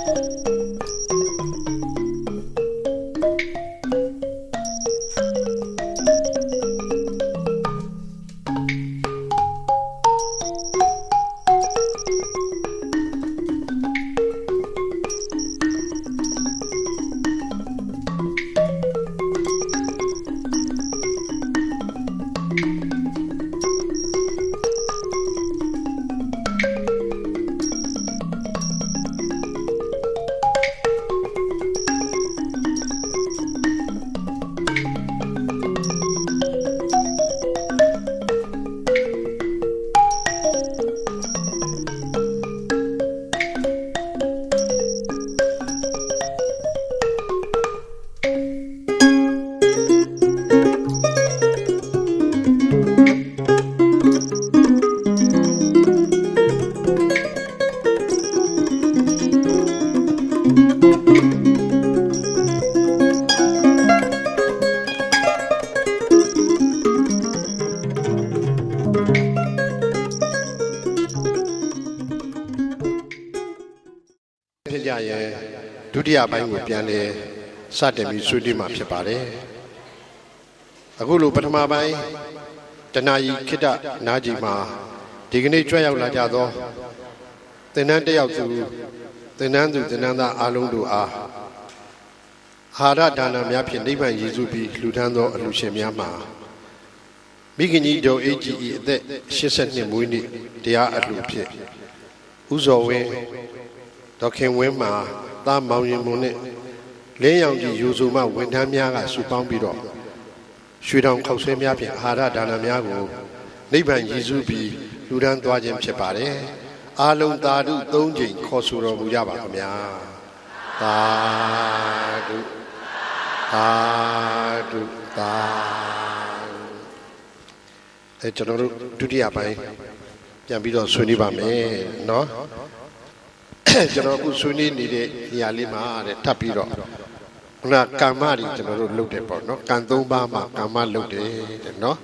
ဒုတိယပိုင်းကိုပြန်လဲစတင်ပြီးဆွေးနွေးမှာဖြစ်ပါတယ်အခုလိုပထမပိုင်းတဏှာကြီးခိတ္တနာကြီးမှာဒီကနေ့ကြွရောက်လာကြသောသင်္นานတယောက်သူသင်္นานသူသင်္นานသားအားလုံးတို့အားအာဟာရဒါနများဖြင့်နိဗ္ဗာန်ရည်စူးပြီးလှူဒန်းသောအလှူရှင်များမှာမိခင်ကြီးဒေါ်အေးကြီးအသက်82မွေးနေ့တရားအလှူဖြင့်ဥဇော်ဝင်းဒေါခင်ဝင်းမှာသားမောင်ရင်မွန်နဲ့လင်းရောင်ကြီးယူစုမှဝန်ထမ်းများကစုပေါင်းပြီးတော့ရွှေတောင်ခောက်ဆွဲများဖြင့်အာဟာရဒါနများကိုနိဗ္ဗာန်ရည်စူးပြီးလှူဒန်းသွားခြင်းဖြစ်ပါတယ်အားလုံးသာဓု3ကြိမ်ခေါ်ဆိုတော်မူကြပါခင်ဗျာသာဓုသာဓုသာကျွန်တော်တို့ဒုတိယပိုင်းပြန်ပြီးတော့ဆွေးနွေးပါမယ်เนาะကျွန်တော်အခုဆွေးနွေးနေတဲ့နေရာလေးမှာတဲ့ထပ်ပြီးတော့ခုနကာမတွေကျွန်တော်တို့လုပ်တယ်ပေါ့เนาะကံ3ပါးမှာကာမလုပ်တယ်တဲ့เนาะ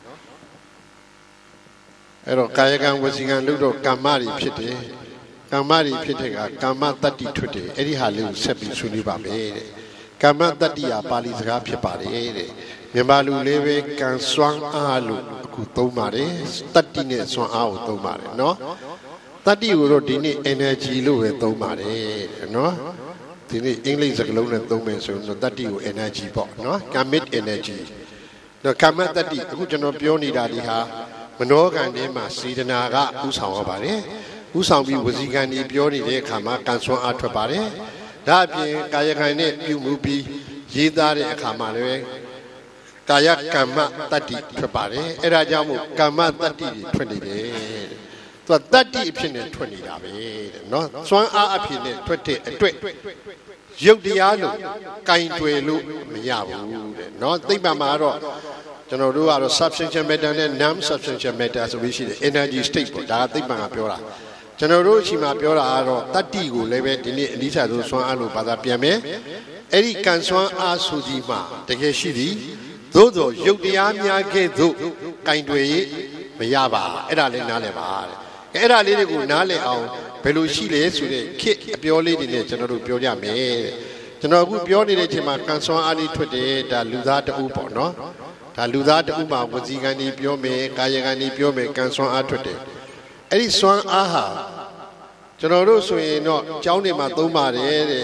အဲ့တော့ကာယကံဝစီကံလုပ်တော့ကာမတွေဖြစ်တယ်ကာမတွေဖြစ်တဲ့ကကာမတတ္တိထွက်တယ်အဲ့ဒီဟာလေးကိုဆက်ပြီးဆွေးနွေးပါမယ်တဲ့ကာမတတ္တိဟာပါဠိစကားဖြစ်ပါတယ်တဲ့မြန်မာလူလေးပဲကံစွမ်းအားလို့အခုသုံးပါတယ်တတ္တိနဲ့စွမ်းအားကိုသုံးပါတယ်เนาะတတ္တိကိုတော့ဒီနေ့ energy လို့ပဲသုံးပါတယ်တဲ့เนาะဒီနေ့အင်္ဂလိပ်စကားလုံးနဲ့သုံးမယ်ဆိုရင်တတ္တိကို energy ပေါ့เนาะ karmic energy တော့ကာမတတ္တိအခုကျွန်တော်ပြောနေတာဒီဟာမနောကံထဲမှာစေတနာကဥဆောင်ရပါတယ်ဥဆောင်ပြီးဝစီကံဒီပြောနေတဲ့အခါမှာကံစွမ်းအားထွက်ပါတယ်ဒါအပြင်ကာယကံနဲ့ပြုမှုပြီးရေးသားတဲ့အခါမှာလည်းကာယကမ္မတတ္တိထွက်ပါတယ်အဲ့ဒါကြောင့်မို့ကမ္မတတ္တိတွေထွက်နေတယ်သူကတတ္တိအဖြစ်နဲ့ထွက်နေတာပဲတဲ့နော်စွမ်းအားအဖြစ်နဲ့ထွက်တဲ့အတွက်ရုပ်တရားလို့ကင်တွယ်လို့မရဘူးတဲ့နော်သိပ္ပံမှာတော့ကျွန်တော်တို့ကတော့ substantial matter နဲ့ non substantial matter ဆိုပြီးရှိတယ် energy state ပေါ့ဒါကသိပ္ပံကပြောတာကျွန်တော်တို့အချိန်မှာပြောတာကတော့တတ္တိကိုလည်းပဲဒီနေ့အနည်းစားဆုံးစွမ်းအားလို့ဘာသာပြန်မယ်အဲ့ဒီကံစွမ်းအားဆိုကြီးမှာတကယ်ရှိသည်သို့သောရုပ်တရားများကဲ့သို့ကင်တွယ်ရေးမရပါအဲ့ဒါလေးနားလည်ပါတဲ့အဲ့ဒါလေးတွေကိုနားလည်အောင်ဘယ်လိုရှိလဲဆိုတဲ့ခေတ်အပြောလေးတွေနဲ့ကျွန်တော်တို့ပြောကြမယ်တဲ့ကျွန်တော်အခုပြောနေတဲ့အချိန်မှာကံစွမ်းအားလေးထွက်တယ်ဒါလူသားတအုပ်ပေါ့နော်ဒါလူသားတအုပ်မှာဝစီကံဒီပြောမယ်ကာယကံဒီပြောမယ်ကံစွမ်းအားထွက်တယ်အဲ့ဒီစွမ်းအားဟာကျွန်တော်တို့ဆိုရင်တော့ကျောင်းတွေမှာသုံးပါတယ်တဲ့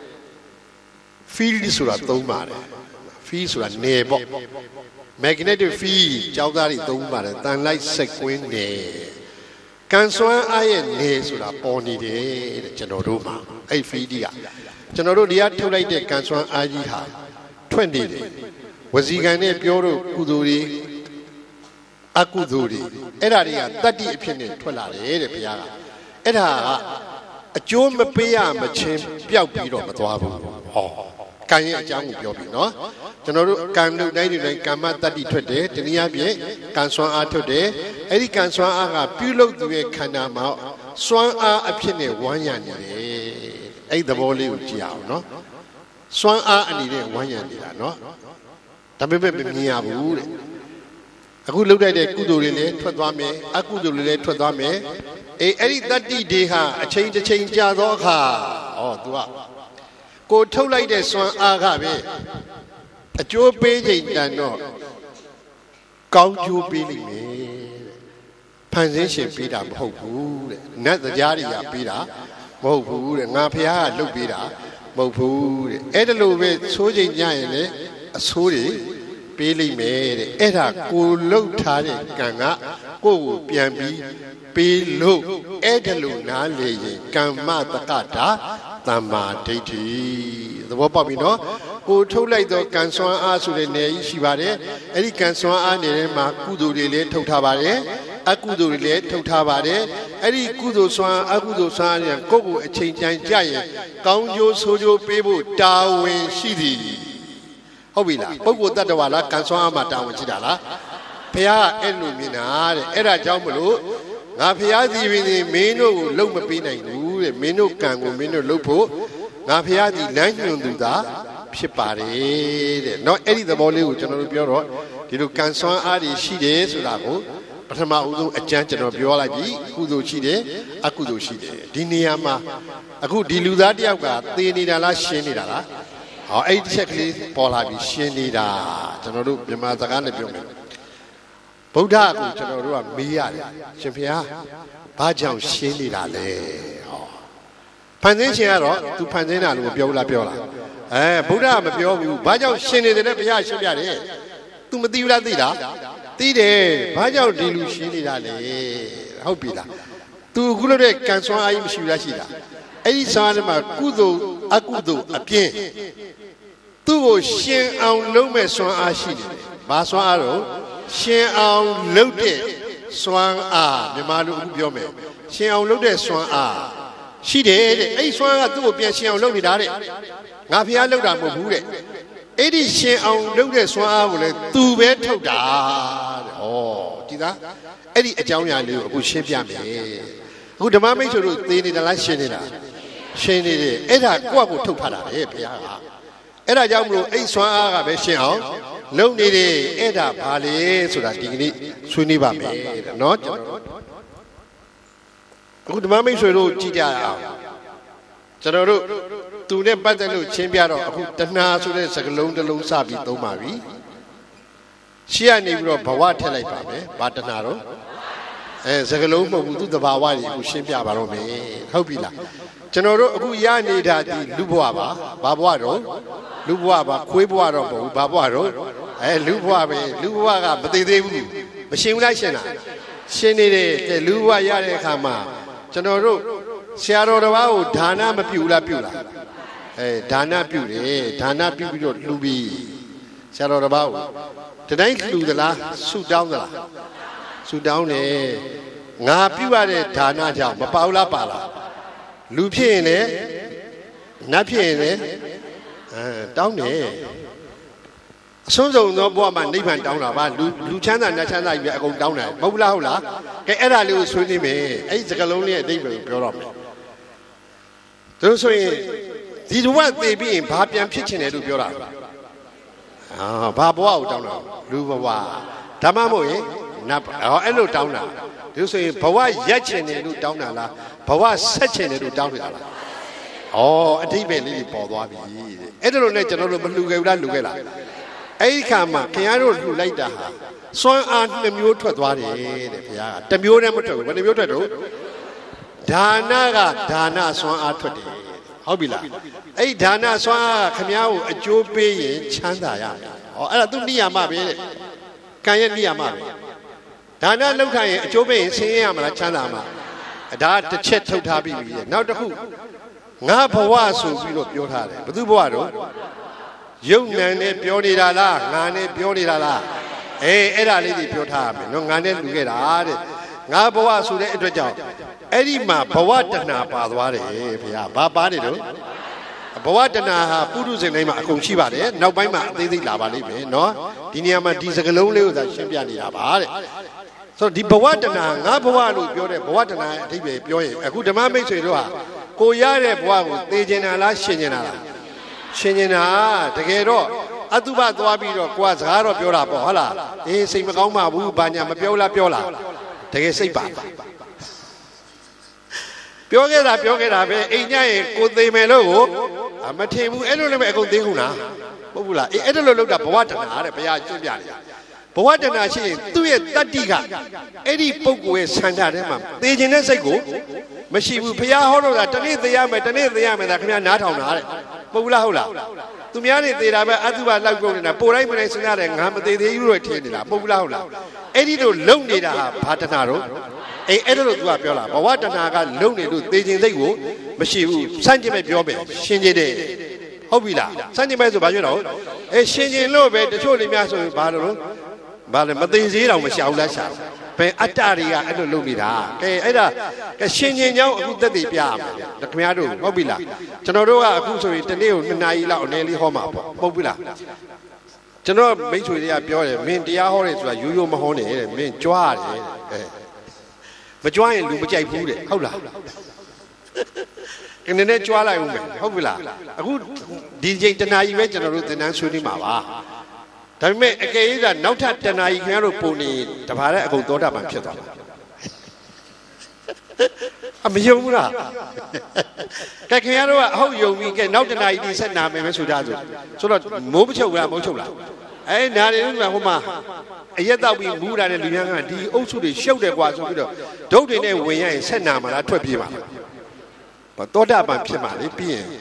field ဆိုတာသုံးပါတယ် field ဆိုတာနယ်ပေါ့ magnetic field ကျောင်းသားတွေသုံးပါတယ်တန်လိုက်စိတ်ကွင်းနယ်ကံစွမ်းအားရဲ့နယ်ဆိုတာပေါ်နေတယ်တဲ့ကျွန်တော်တို့မှာအဲ့ field ကကျွန်တော်တို့ဒီကထုတ်လိုက်တဲ့ကံစွမ်းအားကြီးဟာထွက်နေတယ်ဝစီကံနဲ့ပြောတော့ကုသိုလ်တွေအကုသိုလ်တွေအဲ့ဒါတွေကတတ္တိအဖြစ်နဲ့ထွက်လာတယ်တဲ့ဘုရားကအဲ့ဒါကအကျိုးမပေးရမချင်းပျောက်ပြီးတော့မသွားဘူးဟောကံရဲ့အကြောင်းကိုပြောပြီနော်ကျွန်တော်တို့ကံလူတိုင်းတွေတိုင်းကာမတတ္တိထွက်တယ်တနည်းအားဖြင့်ကံစွမ်းအားထွက်တယ်အဲ့ဒီကံစွမ်းအားကပြုလုပ်သူရဲ့ခန္ဓာမှာစွမ်းအားအဖြစ်နဲ့ဝမ်းရနေတယ်အဲ့ဒီသဘောလေးကိုကြည့်အောင်နော်စွမ်းအားအနေနဲ့ဝမ်းရနေတာနော်ဒါပေမဲ့မမြင်ရဘူးတဲ့အခုလှုပ်လိုက်တဲ့ကုသိုလ်တွေလည်းထွက်သွားမယ်အကုသိုလ်တွေလည်းထွက်သွားမယ်အဲ့ဒီတတ္တိတွေဟာအချိန်တစ်ချိန်ကြာသောအခါဩသူကကိုထုတ်လိုက်တဲ့စွမ်းအားကပဲအကျိုးပေးချိန်တန်တော့ကောင်းကျိုးပေးလိမ့်မယ်ဖန်ဆင်းရှင်ပေးတာမဟုတ်ဘူးတဲ့နတ်တရားတွေကပေးတာမဟုတ်ဘူးတဲ့ငါဖះကလှုပ်ပေးတာမဟုတ်ဘူးတဲ့အဲ့ဒါလိုပဲသိုးချိန်ညရင်လေအဆိုးတွေပေးလိမ့်မယ်တဲ့အဲ့ဒါကိုလှုပ်ထားတဲ့ကံကကိုယ့်ကိုပြန်ပြီးပေးလို့အဲ့ဒါလိုနားလေရင်ကမ္မတက္ကတာသမ္မာဒိဋ္ဌိသဘောပေါက်ပြီနော်ကိုထုတ်လိုက်တော့ကံစွမ်းအားဆိုတဲ့နေကြီးရှိပါတယ်အဲ့ဒီကံစွမ်းအားနေထဲမှာကုသိုလ်တွေလည်းထုတ်ထားပါတယ်အကုသိုလ်တွေလည်းထုတ်ထားပါတယ်အဲ့ဒီကုသိုလ်စွမ်းအကုသိုလ်စွမ်းကိုယ့်ကိုအချိန်တန်ကြရင်ကောင်းကျိုးဆိုးကျိုးပေးဖို့တာဝန်ရှိသည်ဟုတ်ပြီလားပုဂ္ဂိုလ်တ attva လားကံစွမ်းအားမှာတာဝန်ရှိတာလားဘုရားအဲ့လိုမြင်တာတဲ့အဲ့ဒါကြောင့်မလို့ငါဘုရားစီပင်မင်းတို့ကိုလုံမပေးနိုင်ဘူးတဲ့မင်းတို့ကံကိုမင်းတို့လုပ်ဖို့ငါဘုရားဒီလမ်းညွှန်သူသာဖြစ်ပါတယ်တဲ့เนาะအဲ့ဒီသဘောလေးကိုကျွန်တော်တို့ပြောတော့ဒီလိုကံစွမ်းအားတွေရှိတယ်ဆိုတာကိုပထမဦးဆုံးအကျမ်းကျွန်တော်ပြောလိုက်ပြီကုသိုလ်ရှိတယ်အကုသိုလ်ရှိတယ်ဒီနေရာမှာအခုဒီလူသားတယောက်ကသေနေတာလားရှင်းနေတာလားဟောအဲ့ဒီချက်ကလေးပေါ်လာပြီရှင်းနေတာကျွန်တော်တို့မြန်မာစကားနဲ့ပြောမယ်ဗုဒ္ဓကိုကျွန်တော်တို့ကမေးရတယ်ရှင်ဘုရားဘာကြောင့်ရှင်းနေတာလဲဟောဖန်ဆင်းရှင်ကတော့သူဖန်ဆင်းတာလို့ပြောလားဗုဒ္ဓကမပြောဘူးဘာကြောင့်ရှင်းနေတယ်လဲဘုရားရှင်းပြတယ်သူမသိဘူးလားသိလားသိတယ်ဘာကြောင့်ဒီလူရှင်းနေတာလဲဟုတ်ပြီလားသူအခုလို့တဲ့ကံစွမ်းအားကြီးမရှိဘူးလားရှိတာအဲ့ဒီစွမ်းအားမှာကုသိုလ်အကုသိုလ်အပြင်းသူ့ကိုရှင်းအောင်လုပ်မဲ့စွမ်းအားရှိတယ်ဘာစွမ်းအားတော့ရှင်းအောင်လုပ်တဲ့စွမ်းအားမြန်မာလူအခုပြောမယ်ရှင်းအောင်လုပ်တဲ့စွမ်းအားရှိတယ်တဲ့အဲ့ဒီစွမ်းအားကသူ့ကိုပြန်ရှင်းအောင်လုပ်နေတာတဲ့ငါဖျားလုပ်တာမဟုတ်ဘူးတဲ့အဲ့ဒီရှင်းအောင်လုပ်တဲ့စွမ်းအားကိုလည်းသူပဲထုတ်တာတဲ့ဩဒီသားအဲ့ဒီအကြောင်းအရာလေးကိုအခုရှင်းပြမယ်အခုဓမ္မမိတ်ဆွေတို့သေနေတာလားရှင်းနေတာရှင်းနေတယ်အဲ့ဒါကိုယ့်ကိုထုတ်ထားတာပဲဘုရားကအဲ့ဒါကြောင့်မလို့အဲ့စွမ်းအားကပဲရှင်းအောင်လုံနေတယ်အဲ့ဒါဘာလဲဆိုတာဒီကနေ့ဆွေးနွေးပါမယ်တဲ့เนาะကျွန်တော်အခုဓမ္မမိတ်ဆွေတို့ကြည့်ကြရအောင်ကျွန်တော်တို့သူနဲ့ပတ်သက်လို့ရှင်းပြတော့အခုတဏှာဆိုတဲ့စကားလုံးတစ်လုံးစပြီးသုံးပါပြီရှေ့ကနေပြီးတော့ဘဝထည့်လိုက်ပါမယ်ဘာတဏှာတော့စကားလုံးမဟုတ်ဘူးသူ့တဘာဝကြီးအခုရှင်းပြပါတော့မယ်ဟုတ်ပြီလားကျွန်တော်တို့အခုရနေတာဒီလူဘဝပါဘာဘဝတော့လူဘဝပါခွေးဘဝတော့မဟုတ်ဘူးဘာဘဝတော့လူဘဝပဲလူဘဝကမသိသေးဘူးမရှင်းဘူးလားရှင်းတာရှင်းနေတယ်လူဘဝရတဲ့အခါမှာကျွန်တော်တို့ဆရာတော်တစ်ပါးကိုဒါနမပြုလားပြုလားဒါနပြုတယ်ဒါနပြုပြီးတော့လှူပြီးဆရာတော်တစ်ပါးကိုတတိုင်းလှူသလားဆုတောင်းသလားဆုတောင်းတယ်ငါပြုရတဲ့ဒါနကြောင့်မပေါလားပါလားလူဖြစ်ရင်လည်းနတ်ဖြစ်ရင်လည်းတောင်းတယ်အဆုံးစုံသောဘဝမှာနိဗ္ဗာန်တောင်းတာပါလူချမ်းသာနတ်ချမ်းသာကြီးပဲအကုန်တောင်းတယ်မဟုတ်လားဟုတ်လားကဲအဲ့ဒါလေးကိုဆွေးနွေးမယ်အဲ့ဒီစကားလုံးလေးရဲ့အဓိပ္ပာယ်ကိုပြောတော့မယ်တို့ဆိုရင်ဒီဘဝသေပြီးရင်ဘာပြန်ဖြစ်ချင်တယ်လို့ပြောတာဘာဘဝကိုတောင်းတာလူဘဝဓမ္မမို့ရင်နတ်အဲ့လိုတောင်းတာတို့ဆိုရင်ဘဝရက်ချင်တယ်လို့တောင်းတာလားဘဝဆက်ချင်တယ်လို့တောင်းနေတာလားအဓိပ္ပာယ်လေးပေါ်သွားပြီအဲ့ဒါလိုနဲ့ကျွန်တော်တို့မလှူခဲ့ဘူးလားလှူခဲ့လားအဲ့ဒီခါမှာခင်ဗျားတို့လှူလိုက်တာဟာစွမ်းအား2မျိုးထွက်သွားတယ်တဲ့ခင်ဗျားက1မျိုးနဲ့မထွက်ဘူးဘယ်နှမျိုးထွက်တော့ဒါနကဒါနစွမ်းအားထွက်တယ်ဟုတ်ပြီလားအဲ့ဒီဒါနစွမ်းအားခင်ဗျားကိုအကျိုးပေးရင်ချမ်းသာရမယ်အဲ့ဒါသူနိယာမပဲတဲ့ကံရဲ့နိယာမပဲဒါနလောက်ခိုင်းရင်အကျိုးပေးရင်ဆင်းရဲရမလားချမ်းသာမှာဒါတစ်ချက်ထုတ်ထားပြီးပြီနောက်တစ်ခုငါဘဝဆိုပြီးတော့ပြောထားတယ်ဘယ်သူဘဝတော့ယုံနံနဲ့ပြောနေတာလားငါနဲ့ပြောနေတာလားအဲ့ဒါလေးတွေပြောထားရမယ်နော်ငါနဲ့လူခဲ့တာတဲ့ငါဘဝဆိုတဲ့အတွက်ကြောင့်အဲ့ဒီမှာဘဝတဏှာပါသွားတယ်ဗျာဘာပါတယ်တော့ဘဝတဏှာဟာပုရုဇဉ်တိုင်းမှာအကုန်ရှိပါတယ်နောက်ပိုင်းမှာအသေးသေးလာပါလိမ့်မယ်နော်ဒီနေရာမှာဒီစကလုံးလေးကိုသာရှင်းပြနေတာပါတဲ့ဆိုတော့ဒီဘဝတဏှာငါဘဝလို့ပြောတဲ့ဘဝတဏှာရဲ့အဓိပ္ပာယ်ပြောရင်အခုဓမ္မမိတ်ဆွေတို့ဟာကိုရတဲ့ဘဝကိုသိကျင်တာလားရှင်းကျင်တာလားရှင်းကျင်တာတကယ်တော့အတုပသွားပြီးတော့ကိုကစကားတော့ပြောတာပေါ့ဟုတ်လားစိတ်မကောင်းပါဘူးဘာညာမပြောလားပြောလားတကယ်စိတ်ပါပြောခဲ့တာပဲအိမ်ညရဲ့ကိုသိမယ်လို့ကိုမထင်ဘူးအဲ့လိုလည်းပဲအကုန်သိခုလားဟုတ်ဘူးလားအဲ့ဒါလိုလောက်တာဘဝတဏှာတဲ့ဘုရားကျင့်ပြတယ်ဘဝတဏှာရှိရင်သူ့ရဲ့တတ္တိကအဲ့ဒီပုဂ္ဂိုလ်ရဲ့ဆန္ဒထဲမှာသိခြင်းတဲ့စိတ်ကိုမရှိဘူးဘုရားဟောတော့တာတနေ့သိရမယ်ဒါခင်ဗျာနားထောင်တာတဲ့ပုဂ္ဂလားဟုတ်လားသူများတွေသေတာပဲအတုပလောက်ကုန်နေတာပို့တိုင်းမနေစဉ်းစားတယ်ငါမသေးသေးဘူးလို့ထင်နေတာပုဂ္ဂလားဟုတ်လားအဲ့ဒီလိုလုံနေတာဟာဘာတဏှာတော့အဲ့ဒါလို့သူကပြောလာဘဝတဏှာကလုံနေလို့သေခြင်းစိတ်ကိုမရှိဘူးစန့်ကျင်မဲ့ပြောမယ်ရှင်ကျင်တယ်ဟုတ်ပြီလားစန့်ကျင်မဲ့ဆိုဘာပြောတော့ရှင်ကျင်လို့ပဲတချို့လူများဆိုရင်ဘာလို့ဘာလဲမသိသေးတော့မရှောင်လားရှာဘယ်အတ္တတွေကအဲ့လိုလုပ်နေတာကဲအဲ့ဒါရှင်ကျင်ကြောင်းအခုသက်သေပြရမယ်ခင်ဗျားတို့ဟုတ်ပြီလားကျွန်တော်တို့ကအခုဆိုရင်တနေ့ကို2 နာရီလောက်အနေလေးဟောမှာပေါ့ဟုတ်ပြီလားကျွန်တော်မိတ်ဆွေတွေကပြောတယ်မင်းတရားဟောတယ်ဆိုတာရိုးရိုးမဟောနဲ့တဲ့မင်းကြွားတယ်မကြွားရင်လူမကြိုက်ဘူးတဲ့ဟုတ်လားကနေနဲ့ကြွားလိုက်ဦးမယ်ဟုတ်ပြီလားအခုဒီချိန်တနာကြီးပဲကျွန်တော်တို့သင်တန်းဆွေးနွေးမှာပါဒါပေမဲ့အကယ်၍သာနောက်ထပ်တနာကြီးခင်ဗျားတို့ပုံနေတပါးတဲ့အကုန်သောတာပန်ဖြစ်သွားတာမယုံဘူးလားကဲခင်ဗျားတို့ကအဟုတ်ယုံပြီးကဲနောက်တနာကြီးဒီဆက်နာမယ်ပဲဆိုတာဆိုတော့မိုးမချုပ်လားမချုပ်လားနားနေလို့ဟိုမှာအရက်တောက်ပြီးမူးတာတဲ့လူများကဒီအုပ်စုတွေရှုပ်တယ်ကွာဆိုပြီးတော့ဒုတ်တွေနဲ့ဝင်ရရင်ဆက်နာမှာလားထွက်ပြေးမှာလားသောတာပန်ဖြစ်မှာလေပြီးရင်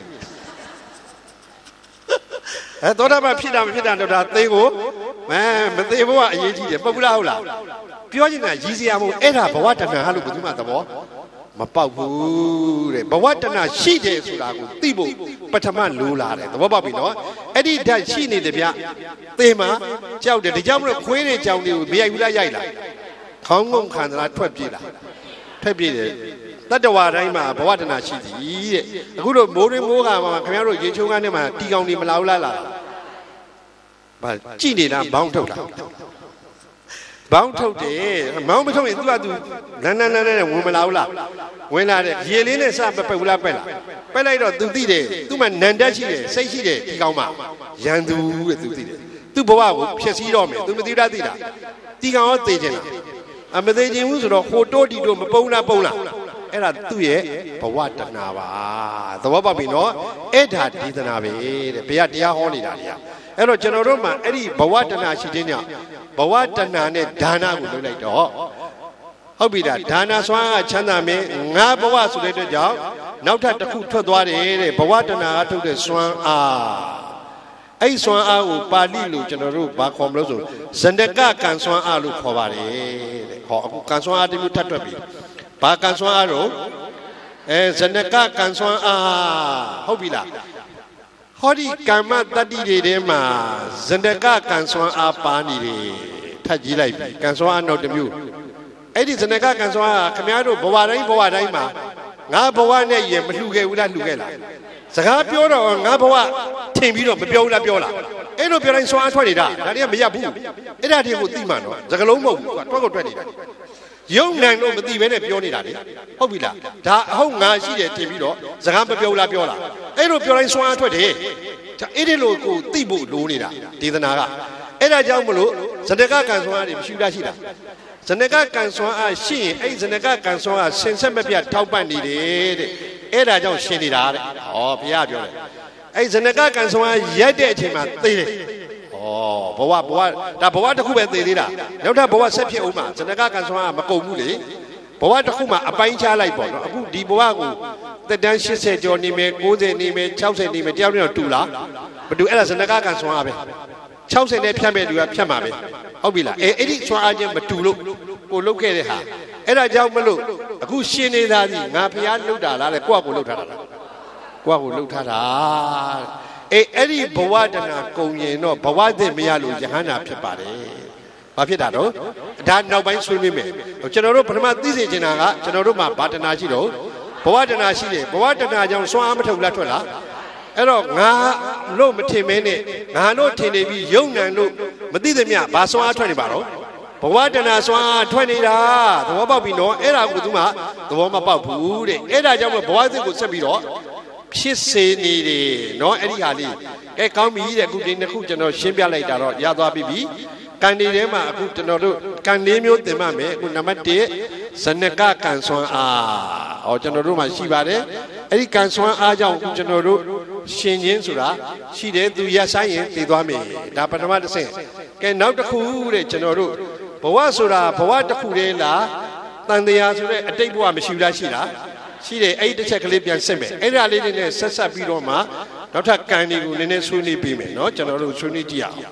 သောတာပန်ဖြစ်တာမဖြစ်တာတော့ဒါသိကိုမသိဖို့ကအရေးကြီးတယ်ပုဂ္ဂလားဟုတ်လားပြောချင်တာရည်စရာမဟုတ်အဲ့ဒါဘဝတဏှာဟာလို့ဘယ်သူမှသဘောမပေါက်ဘူးတဲ့ဘဝတဏှာရှိတယ်ဆိုတာကိုသိဖို့ပထမလိုလာတယ်သဘောပေါက်ပြီနော်အဲ့ဒီဓာတ်ရှိနေတယ်ဗျသေမှာကြောက်တယ်ဒါကြောင့်မလို့ခွေးတွေကြောင်တွေကိုမရိုက်ဘူးလားရိုက်လားခေါင်းငုံခံသလားထွက်ပြေးလားထွက်ပြေးတယ်တတ္တဝါတိုင်းမှာဘဝတဏှာရှိသည်တဲ့အခုတော့မိုးရင်းမိုးကမှာခင်ဗျားတို့ရေချုံကနေမှတီကောင်တွေမလာဘူးလားဘာကြည်နေတာဘောင်းထုတ်တာဘောင်းထုတ်တယ်မောင်းမထုတ်ရင်သူကသူနန်းနဲ့ဝင်မလာဘူးလားဝင်လာတဲ့ရေလေးနဲ့စပက်ဘူးလားပက်လားပက်လိုက်တော့သူသိတယ်သူမှနန္တက်ရှိတယ်စိတ်ရှိတယ်ဒီကောင်မှရန်သူတဲ့သူသိတယ်သူဘဝကိုဖြည့်ဆည်းတော့မယ်သူမသိတာသိတာဒီကောင်ရောသိချင်လားမသိချင်ဘူးဆိုတော့ဟိုတိုးတီတို့မပုံလားအဲ့ဒါသူ့ရဲ့ဘဝတဏှာပါသဘောပေါက်ပြီနော်အဲ့ဒါဒေသနာပဲတဲ့ဘုရားတရားဟောနေတာတွေကအဲ့တော့ကျွန်တော်တို့မှအဲ့ဒီဘဝတဏှာရှိခြင်းကြောင့်ဘဝတဏှာနဲ့ဒါနကိုလုပ်လိုက်တော့ဟုတ်ပြီလားဒါနစွမ်းကချမ်းသာမင်းငါဘဝဆိုတဲ့အတွက်ကြောင့်နောက်ထပ်တစ်ခုထွက်သွားတယ်တဲ့ဘဝတဏှာကထုတ်တဲ့စွမ်းအားအဲ့စွမ်းအားကိုပါဠိလိုကျွန်တော်တို့ဘာခေါ်မလို့ဆိုဇန္ဒကကံစွမ်းအားလို့ခေါ်ပါတယ်တဲ့ဟောအခုကံစွမ်းအားတမျိုးထပ်ထွက်ပြီဘာကံစွမ်းအားတော့ဇန္ဒကကံစွမ်းအားဟုတ်ပြီလားဟောဒီကမ္မတတ္တိတွေထဲမှာဇန္ဒကကံစွမ်းအားပါနေတယ်ထပ်ကြည့်လိုက်ပြီကံစွမ်းအားတော့တစ်မျိုးအဲ့ဒီဇန္ဒကကံစွမ်းအားခင်ဗျားတို့ဘဝတိုင်းမှာငါဘဝနဲ့ရမလှူခဲ့ဘူးလားလှူခဲ့လားစကားပြောတော့ငါဘဝထင်ပြီးတော့မပြောဘူးလားပြောလားအဲ့လိုပြောတိုင်းစွမ်းအားထွက်နေတာဒါတွေကမရဘူးအဲ့ဒါတွေကိုသိမှန်တော့စကလုံးမဟုတ်ဘူးကွာတွက်နေတာယုံနိုင်လို့မသိဘဲနဲ့ပြောနေတာလေဟုတ်ပြီလားဒါအဟုတ်ငါရှိတယ်ထင်ပြီးတော့စကားမပြောလားပြောလားအဲ့လိုပြောတိုင်းစွမ်းအားထွက်တယ်ဒါအဲ့ဒီလိုကိုသိဖို့လိုနေတာဒေသနာကအဲ့ဒါကြောင့်မလို့ဇန္ဒကကံစွမ်းအားတွေမရှိတာရှိတာဇန္ဒကကံစွမ်းအားရှိရင်အဲ့ဇန္ဒကကံစွမ်းအားဆင်ဆက်မပြတ်ထောက်ပံ့နေတယ်တဲ့အဲ့ဒါကြောင့်ရှင်နေတာတဲ့ဟောဘုရားပြောတယ်အဲ့ဇန္ဒကကံစွမ်းအားရက်တဲ့အချိန်မှာသိတယ်ဘဝဒါဘဝတစ်ခုပဲသေသေးတာနောက်ထပ်ဘဝဆက်ဖြစ်အောင်မှာဇန္ဒကကံစွမ်းကမကုန်ဘူးလေဘဝတစ်ခုမှာအပိုင်းချလိုက်ပေါ့နော်အခုဒီဘဝကိုသက်တမ်း80ကျော်နေမယ်90နေမယ်60နေမယ်တယောက်တည်းတော့တူလားမတူအဲ့ဒါဇန္ဒကကံစွမ်းအားပဲ60နဲ့ဖြတ်မဲ့လူကဖြတ်မှာပဲဟုတ်ပြီလားအဲ့ဒီစွမ်းအားချင်းမတူလို့ကိုလုတ်ခဲ့တဲ့ဟာအဲ့ဒါကြောင့်မလို့အခုရှင်နေတာစီငါဖျားလုတ်တာလားလေကိုယ့်ကိုလုတ်ထားတာလားကိုယ့်ကိုလုတ်ထားတာအဲ့ဒီဘဝတဏှာကုန်ရင်တော့ဘဝသစ်မရလို့ယဟန္တာဖြစ်ပါတယ်။ဘာဖြစ်တာတော့ဒါနောက်ပိုင်းဆွေးနွေးမယ်။ကျွန်တော်တို့ပထမသိစေချင်တာကကျွန်တော်တို့မှာဘာတဏှာရှိတော့ဘဝတဏှာရှိတယ်ဘဝတဏှာကြောင့်စွမ်းအားမထုတ်လားထွက်လားအဲ့တော့ငါလို့မထင်မဲနဲ့ငါတို့ထင်နေပြီးယုံနံလို့မသိသမျှဘာစွမ်းအားထွက်နေပါတော့ဘဝတဏှာစွမ်းအားထွက်နေတာသဘောပေါက်ပြီနော်အဲ့ဒါကိုသူမှသဘောမပေါက်ဘူးတဲ့အဲ့ဒါကြောင့်ဘဝသစ်ကိုဆက်ပြီးတော့ဖြစ်စေနေတယ်နော်အဲ့ဒီဟာလေးကဲကောင်းပြီတဲ့အခုဒီနှစ်ခုကျွန်တော်ရှင်းပြလိုက်တာတော့ရသွားပြီကံဒီထဲမှာအခုကျွန်တော်တို့ကကန်လေးမျိုးသင်ပါမယ်အခုနံပါတ်1ဇနကကန်ဆွမ်းအားဟောကျွန်တော်တို့မှာရှိပါတယ်အဲ့ဒီကန်ဆွမ်းအားကြောင့်ကျွန်တော်တို့ရှင်ချင်းဆိုတာရှိတယ်သူရက်ဆိုင်ရင်တည်သွားမယ်ဒါပထမတစ်ဆင့်ကဲနောက်တစ်ခုတဲ့ကျွန်တော်တို့ဘဝဆိုတာဘဝတစ်ခုတည်းလားတန်တရားဆိုတဲ့အတိတ်ဘဝမရှိဘူးလားရှိလားရှိတယ်အဲ့ဒီတစ်ချက်ကလေးပြန်ဆက်မယ်အဲ့ဒါလေးတွေနဲ့ဆက်ဆက်ပြီးတော့မှနောက်ထပ်ကံတွေကိုနည်းနည်းဆွေးနွေးပေးမယ်เนาะကျွန်တော်တို့ဆွေးနွေးကြည့်အောင်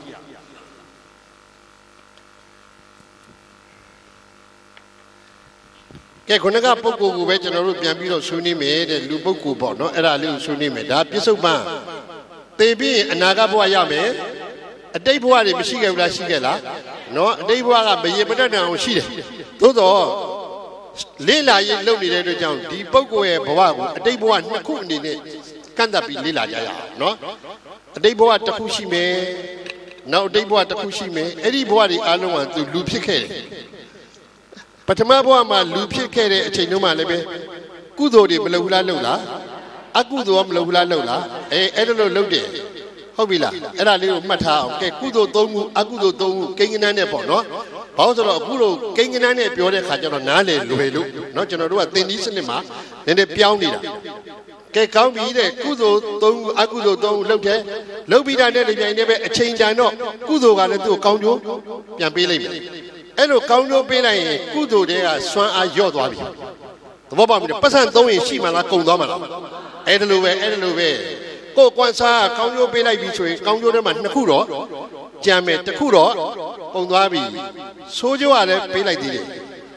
ကဲခုနကပုဂ္ဂိုလ်ကိုပဲကျွန်တော်တို့ပြန်ပြီးတော့ဆွေးနွေးမယ်တဲ့လူပုဂ္ဂိုလ်ပေါ့เนาะအဲ့ဒါလေးကိုဆွေးနွေးမယ်ဒါပြစ္ဆုတ်ပန်သေပြီးအနာဂတ်ဘဝရမယ်အတိတ်ဘဝတွေမရှိခဲ့ဘူးလားရှိခဲ့လားเนาะအတိတ်ဘဝကမရေမတတ်အောင်ရှိတယ်သို့တော့လေးလာရေးလုပ်နေတဲ့အတွက်ကြောင့်ဒီပုဂ္ဂိုလ်ရဲ့ဘဝကိုအတိတ်ဘဝနှစ်ခုအနေနဲ့ကန့်သတ်ပြီးလေးလာကြရအောင်เนาะအတိတ်ဘဝတစ်ခုရှိမယ်နောက်အတိတ်ဘဝတစ်ခုရှိမယ်အဲ့ဒီဘဝတွေအားလုံးကသူလူဖြစ်ခဲ့တယ်ပထမဘဝမှာလူဖြစ်ခဲ့တဲ့အချိန်တုန်းကလည်းပဲကုသိုလ်တွေမလုပ်ဘူးလားလုပ်လားအကုသိုလ်ကမလုပ်ဘူးလားလုပ်လားအဲ့ဒါလို့လုပ်တယ်ဟုတ်ပြီလားအဲ့ဒါလေးကိုမှတ်ထားအောင်ကဲကုသိုလ်၃ခုအကုသိုလ်၃ခုကိန်းကနန်းနဲ့ပေါ့နော်ဘာလို့ဆိုတော့အခုလိုကိန်းကနန်းနဲ့ပြောတဲ့ခါကျတော့နားလေလွယ်လို့နော်ကျွန်တော်တို့ကသင်္နီးစနစ်မှာနည်းနည်းပြောင်းနေတာကဲကောင်းပြီတဲ့ကုသိုလ်၃ခုအကုသိုလ်၃ခုလုပ်တယ်လုပ်ပြီးတာနဲ့ဒီပြိုင်နဲ့ပဲအချိန်တန်တော့ကုသိုလ်ကလည်းသူ့ကိုကောင်းကျိုးပြန်ပေးလိုက်မယ်အဲ့လိုကောင်းကျိုးပေးလိုက်ရင်ကုသိုလ်တွေကစွမ်းအားလျော့သွားပြီသဘောပေါက်ပြီပတ်စံ၃ရင်ရှိမှလားကုန်သွားမှလားအဲ့ဒါလိုပဲကိုကွမ်ဆာကောင်းကျိုးပေးလိုက်ပြီဆိုရင်ကောင်းကျိုးထဲမှာနှစ်ခုတော့ကြံမယ်တစ်ခုတော့ကုန်သွားပြီဆိုးကျိုးကလည်းပေးလိုက်သေးတယ်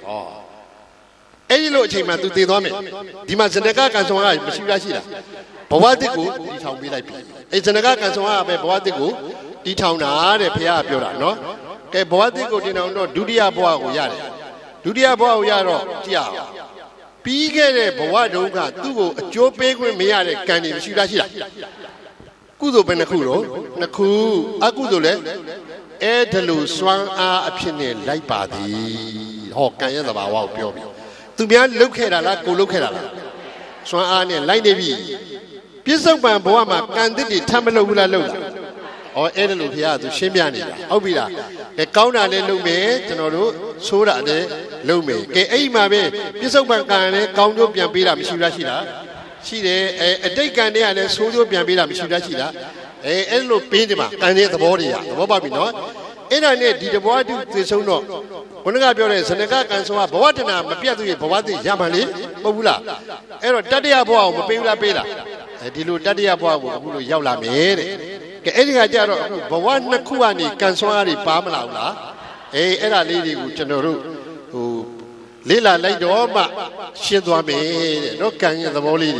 အဲ့ဒီလိုအချိန်မှာသူတည်သွားမယ်ဒီမှာဇနကကန်ဆောင်ကမရှိလားရှိလားဘဝတစ်ကိုတီထောင်ပေးလိုက်ပြီအဲ့ဇနကကန်ဆောင်ကပဲဘဝတစ်ကိုတီထောင်တာတဲ့ဘုရားကပြောတာနော်ကဲဘဝတစ်ကိုတီထောင်တော့ဒုတိယဘဝကိုရတယ်ဒုတိယဘဝကိုရတော့ကြည့်အောင်ပြီးခဲ့တဲ့ဘဝတုန်းကသူ့ကိုအကျိုးပေးခွင့်မရတဲ့ကံတွေမရှိလားရှိလားကုသိုလ်ပဲနှစ်ခုတော့နှစ်ခုအကုသိုလ်လည်းအဲ့ဒါလိုစွမ်းအားအဖြစ်နဲ့လိုက်ပါသည်ဟောကံရဲ့သဘာဝကိုပြောပြီသူများလုတ်ခဲ့တာလားကိုလုတ်ခဲ့တာလားစွမ်းအားနဲ့လိုက်နေပြီပြစ္ဆုတ်ပံဘဝမှာကံတစ်တွေထပ်မလုတ်ဘူးလားလုတ်လားအဲ့ဒါလိုဘုရားကသူရှင်းပြနေတာဟုတ်ပြီလားကဲကောင်းတာလည်းလုပ်မယ်ကျွန်တော်တို့ဆိုးတာလည်းလုပ်မယ်ကဲအဲ့ဒီမှာပဲပြစ္ဆုတ်ပံကံလည်းကောင်းကျိုးပြန်ပေးတာမရှိလားရှိလားရှိတယ်အတိတ်ကံတွေကလည်းဆိုးကျိုးပြန်ပေးတာမရှိလားရှိလားအဲ့လိုပေးတယ်မှာကံရဲ့သဘောတရားသဘောပေါက်ပြီနော်အဲ့ဒါနဲ့ဒီတဘဝတူသေဆုံးတော့ခုနကပြောတဲ့ဇနကကံဆုံးကဘဝတဏမပြတ်သူရဲ့ဘဝတည်ရမှန်လေမဟုတ်ဘူးလားအဲ့တော့တတ္တယဘဝကိုမပေးဘူးလားပေးလားဒီလိုတတ္တယဘဝကိုအခုလိုရောက်လာမယ်တဲ့ကဲအဲ့ဒီကကြတော့အခုဘဝနှစ်ခုကနေကံဆုံးအားတွေပါမလာဘူးလားအဲ့ဒါလေးတွေကိုကျွန်တော်တို့လေးလာလိုက်တော့မှရှင်းသွားမယ်တဲ့နော်ကံရဲ့သဘောလေး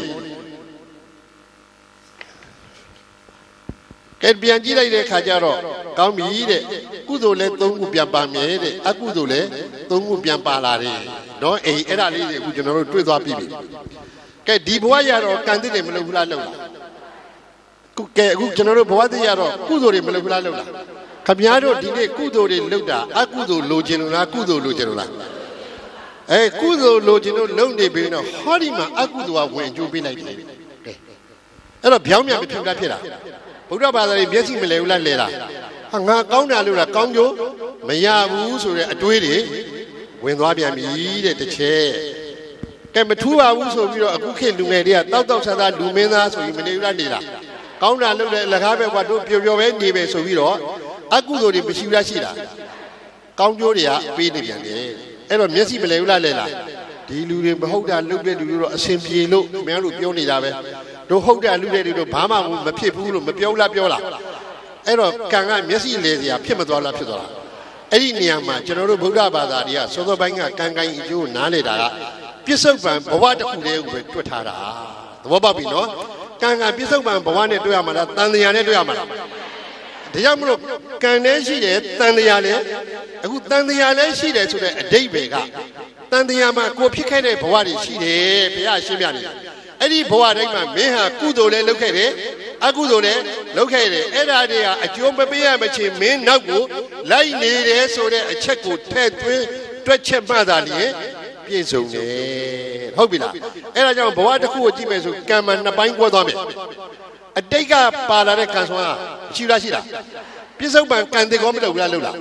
တွေကဲပြန်ကြည့်လိုက်တဲ့ခါကျတော့ကောင်းပြီတဲ့ကုသိုလ်လည်း၃ခုပြန်ပါမယ်တဲ့အကုသိုလ်လည်း၃ခုပြန်ပါလာတယ်နော်အဲ့ဒါလေးတွေအခုကျွန်တော်တို့တွေ့သွားပြီကဲဒီဘဝရတော့ကံတိတွေမလုပ်ဘူးလားလုပ်လားကဲအခုကျွန်တော်တို့ဘဝတည်းရတော့ကုသိုလ်တွေမလုပ်ဘူးလားလုပ်လားခမည်းတော်ဒီနေ့ကုသိုလ်တွေလုပ်တာအကုသိုလ်လိုချင်လို့လားကုသိုလ်လိုချင်လို့လားကုသိုလ်လိုချင်လို့လုံနေပြီတော့ဟောဒီမှာအကုသိုလ်ကဝင်ကျိုးပေးလိုက်တယ်ကဲအဲ့တော့ဗျောင်းမြန်မဖြုတ်တတ်ဖြစ်တာဗုဒ္ဓဘာသာတွေမျက်စိမလဲဘူးလားလဲလားဟာငါကောင်းတာလို့လားကောင်းကျိုးမရဘူးဆိုတဲ့အတွေးတွေဝင်သွားပြန်ပြီတဲ့တစ်ချက်ကဲမထူးပါဘူးဆိုပြီးတော့အခုခေတ်လူငယ်တွေကတောက်ဆန်းလူမင်းသားဆိုပြီးမနေဘူးလားနေတာကောင်းတာလုပ်တဲ့လက်ကားပဲကွာတို့ပျော်ပျော်ပဲနေပဲဆိုပြီးတော့အကုသိုလ်တွေမရှိဘူးလားရှိလားကောင်းကျိုးတွေကပေးနေပြန်တယ်အဲ့တော့မျက်စိမလဲဘူးလားလဲလားဒီလူတွေမဟုတ်တာလုပ်တဲ့လူတွေတော့အရှင်ပြေလို့မင်းတို့ပြောနေတာပဲတို့ဟုတ်တာလူတွေတို့ဘာမှမဖြစ်ဘူးလို့မပြောလားပြောလားအဲ့တော့ကံကမျက်စိလဲစရာဖြစ်မသွားလားဖြစ်သွားလားအဲ့ဒီနေရာမှာကျွန်တော်တို့ဗုဒ္ဓဘာသာတွေကစောစောပိုင်းကကံအကျိုးနားလေတာကပြစ္ဆုတ်ပံဘဝတစ်ခုတည်းကိုပဲတွက်ထားတာသဘောပေါက်ပြီနော်ကံပြစ္ဆုတ်ပံဘဝနဲ့တွေ့ရမှာလားတန်တရားနဲ့တွေ့ရမှာလားဒါကြောင့်မလို့ကံလည်းရှိတယ်တန်တရားလည်းအခုတန်တရားလည်းရှိတယ်ဆိုတဲ့အဓိပ္ပာယ်ကတန်တရားမှာကိုဖြစ်ခဲ့တဲ့ဘဝတွေရှိတယ်ဘုရားရှင်းပြနေတာအဲ့ဒီဘဝတိုင်းမှာမင်းဟာကုသိုလ်လည်းလုပ်ခဲ့တယ်အကုသိုလ်လည်းလုပ်ခဲ့တယ်အဲ့ဒါတွေဟာအကျိုးမပေးရမချင်းမင်းနောက်ကိုလိုက်နေတယ်ဆိုတဲ့အချက်ကိုထည့်သွင်းတွက်ချက်မှသာလျင်ပြည့်စုံတယ်ဟုတ်ပြီလားအဲ့ဒါကြောင့်ဘဝတစ်ခုကိုကြည့်မယ်ဆိုကံမှာနှစ်ပိုင်းကွဲသွားမယ်အတိတ်ကပါလာတဲ့ကံဆောင်ရှိလားပြစ္ဆုတ်ပံကံတေကောမလုပ်ဘူးလားလုပ်လား